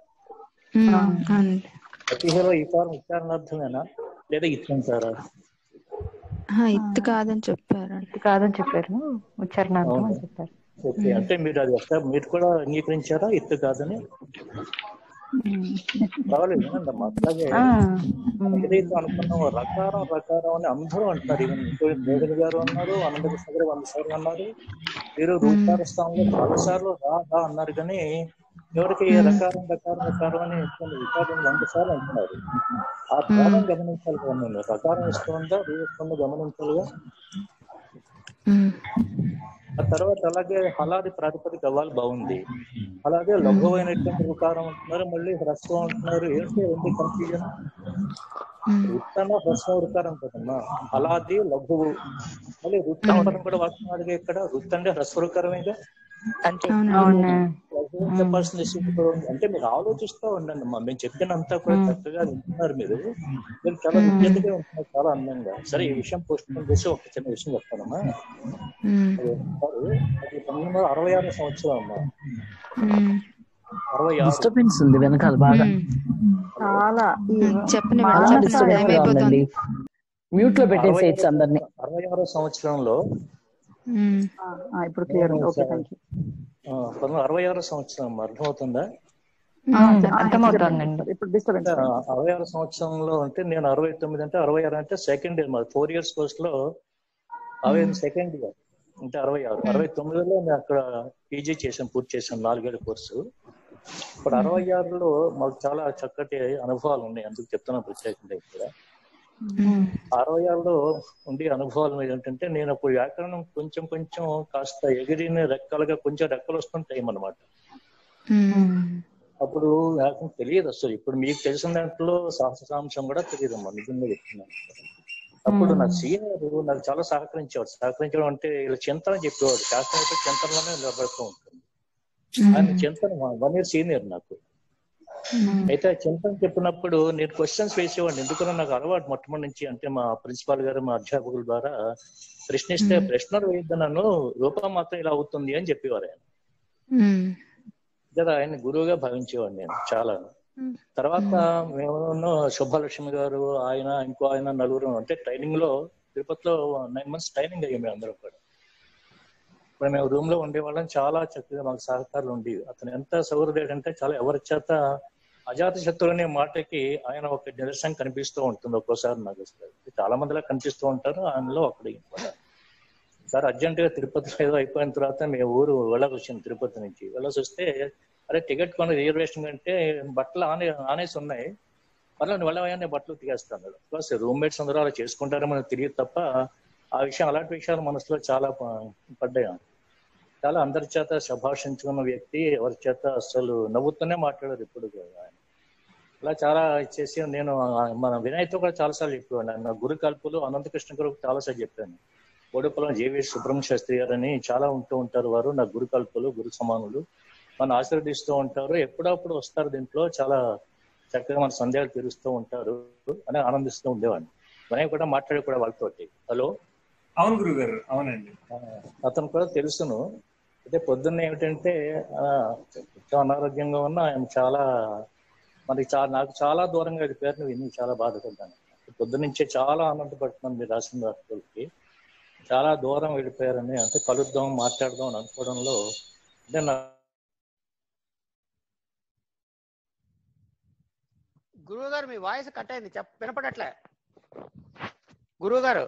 Speaker 13: వతిలో ఈ కారం ఉచ్చారణార్థమేనా లేదా ఇచ్చారా?
Speaker 11: ఇత్తు కాదని చెప్పారు,
Speaker 2: ఉచ్చారణార్థం అని చెప్పారు.
Speaker 13: ఓకే, అంటే మీరు అది మీరు కూడా అంగీకరించారా ఇత్తు కాదని? పర్వాలేదు వినండమ్మా. అట్లాగే ఏదైతే అనుకున్నామో రకారం అని అందరూ అంటారు. ఈవెన్ మోహన్ గారు అన్నారు, అనంతకృష్ణ గారు 100 సార్లు అన్నారు, మీరు రూపార స్థానంలో 4 సార్లు రా అన్నారు. కానీ ఎవరికి రకారం అని రికార్డు 100 సార్లు అంటున్నారు. ఆ భావం గమనించాలి కదా, నేను రకారం ఇస్తుందా రూపంగా గమనించాలిగా. ఆ తర్వాత అలాగే హలాది ప్రాతిపదిక అవ్వాలి, బాగుంది. అలాగే లఘువైనటువంటి రుకారం అంటున్నారు, మళ్ళీ హ్రస్వం అంటున్నారు. ఏంటి రెండు కన్ఫ్యూజన్? వృత్తన హ్రస్వం రుకారం కదమ్మా, హలాది లఘువు. మళ్ళీ వృత్తం పదం కూడా వాడుతున్నారుగా ఇక్కడ, వృత్తం అంటే హ్రస్వరుకారమేగా. అంటే చెప్పాల్సింది అంటే మీరు ఆలోచిస్తూ ఉండండి అమ్మా. మేము చెప్పినంతా కూడా చక్కగా వింటున్నారు, మీరు చాలా విజ్ఞతగా ఉంటున్నారు, చాలా అందంగా. సరే, ఈ విషయం పోస్ట్ పోన్ చేసి ఒక చిన్న విషయం చెప్తానమ్మా. 1966 సంవత్సరం అమ్మా,
Speaker 14: 66 ఉంది వెనకాల బాగా
Speaker 10: చాలా
Speaker 14: మ్యూట్ లో పెట్టేసేయచ్చు అందరినీ.
Speaker 13: 66 సంవత్సరంలో
Speaker 10: ఇప్పుడు క్లియర్ ఉంది. Okay, thank you.
Speaker 13: 1966 సంవత్సరం అర్థమవుతుందా?
Speaker 10: ఇప్పుడు డిస్టర్బెన్స్.
Speaker 13: 66 సంవత్సరంలో అంటే నేను 69 అంటే 66 అంటే సెకండ్ ఇయర్, మాది 4 years కోర్స్ లో 65 సెకండ్ ఇయర్ అంటే 66. 69లో నేను అక్కడ పీజీ పూర్తి చేశాను, 4 ఏళ్ల కోర్సు. ఇప్పుడు 66లో మాకు చాలా చక్కటి అనుభవాలు ఉన్నాయి, అందుకు చెప్తున్నాను ప్రత్యేకంగా. ఇక్కడ 66లో ఉండే అనుభవాలు ఏంటంటే, నేను అప్పుడు వ్యాకరణం కొంచెం కాస్త ఎగిరిన రెక్కలుగా కొంచెం రెక్కలు వస్తుంటాయి అన్నమాట. అప్పుడు వ్యాకరణం తెలియదు అసలు. ఇప్పుడు మీకు తెలిసిన దాంట్లో సహస్రాంశం కూడా తెలియదు అమ్మా, నిజంగా చెప్తున్నాను. అప్పుడు నా సీనియర్ నాకు చాలా సహకరించడం అంటే ఇలా చింతన చెప్పేవాడు. శాస్త్రం అయితే చింతనలోనే నిలబడుతూ ఉంటుంది. ఆయన చింతన 1 year సీనియర్ నాకు. అయితే చింతన చెప్పినప్పుడు నేను క్వశ్చన్స్ వేసేవాడిని, ఎందుకన్నా నాకు అలవాటు మొట్టమొదటి నుంచి. అంటే మా ప్రిన్సిపాల్ గారు, మా అధ్యాపకుల ద్వారా ప్రశ్నిస్తే ప్రశ్నలు వేయద్దు, నన్ను రూపం మాత్రం ఇలా అవుతుంది అని చెప్పేవారు ఆయన. కదా, ఆయన గురువుగా భావించేవాడు నేను చాలా. తర్వాత మేము శుభలక్ష్మి గారు, ఆయన ఇంకో ఆయన, నలుగురు అంటే ట్రైనింగ్ లో తిరుపతిలో 9 months ట్రైనింగ్ అయ్యాం మేము అందరం కూడా. ఇప్పుడు మేము రూమ్ లో ఉండేవాళ్ళం, చాలా చక్కగా మాకు సహకారాలు ఉండేవి. అతను ఎంత సౌహృదయుడు అంటే, చాలా ఎవరి చేత అజాత శత్రువు అనే మాటకి ఆయన ఒక నిదర్శనం కనిపిస్తూ ఉంటుంది ఒక్కోసారి. నాకు చాలా మందిలా కనిపిస్తూ ఉంటారు, ఆయనలో ఒకటి. సార్ అర్జెంట్ గా తిరుపతి ఏదో అయిపోయిన తర్వాత మేము ఊరు వెళ్ళాల్సి వచ్చింది. తిరుపతి నుంచి వెళ్ళాల్సి వస్తే, అరే టికెట్ కొని రిజర్వేషన్ అంటే బట్టలు ఆనేసి ఉన్నాయి, మళ్ళీ వెళ్ళవయ్యా బట్టలు తిగేస్తాను. రూమ్మేట్స్ అందరూ అలా చేసుకుంటారో మనకు తెలియదు తప్ప, ఆ విషయం అలాంటి విషయాలు మనసులో చాలా పడ్డాయి. చాలా అందరి చేత శభాషించుకున్న వ్యక్తి, ఎవరి చేత అసలు నవ్వుతూనే మాట్లాడారు ఇప్పుడు. అలా చాలా చేసి నేను మన వినయ్తో కూడా చాలాసార్లు చెప్పేవాడిని. నా గురు కల్పులు అనంతకృష్ణ గారు చాలాసార్లు చెప్పాను. ఓడిపల్లం జేవి సుబ్రహ్మణ్య శాస్త్రి గారు అని చాలా ఉంటూ ఉంటారు, వారు నా గురు కల్పులు, గురు సమానులు. మనం ఆశీర్వదిస్తూ ఉంటారు, ఎప్పుడప్పుడు వస్తారు దీంట్లో, చాలా చక్కగా మన సందేహాలు తీరుస్తూ ఉంటారు అని ఆనందిస్తూ ఉండేవాడిని. వినయ్ కూడా మాట్లాడే కూడా వాళ్ళతోటి. హలో,
Speaker 9: అవును గురువు గారు. అవునండి,
Speaker 13: అతను కూడా తెలుసును. అయితే పొద్దున్న ఏమిటంటే కొంచెం అనారోగ్యంగా ఉన్న ఆయన చాలా నాకు చాలా దూరంగా పేరును విని చాలా బాధపడ్డాను. పొద్దున్నుంచే చాలా ఆనందపడుతున్నాను మీరు రాసిన వార్తలకి. చాలా దూరం వెళ్ళిపోయారని, అంటే కలుద్దాం మాట్లాడదాం అని అనుకోవడంలో అంటే
Speaker 1: గురువు గారు మీ వాయిస్ కట్ అయింది, వినపడట్లే గురువు గారు.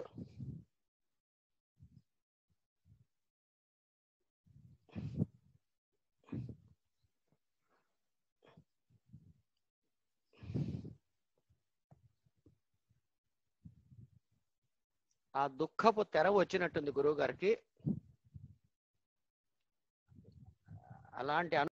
Speaker 1: ఆ దుఃఖపు తెర వచ్చినట్టుంది గురువు గారికి. అలాంటి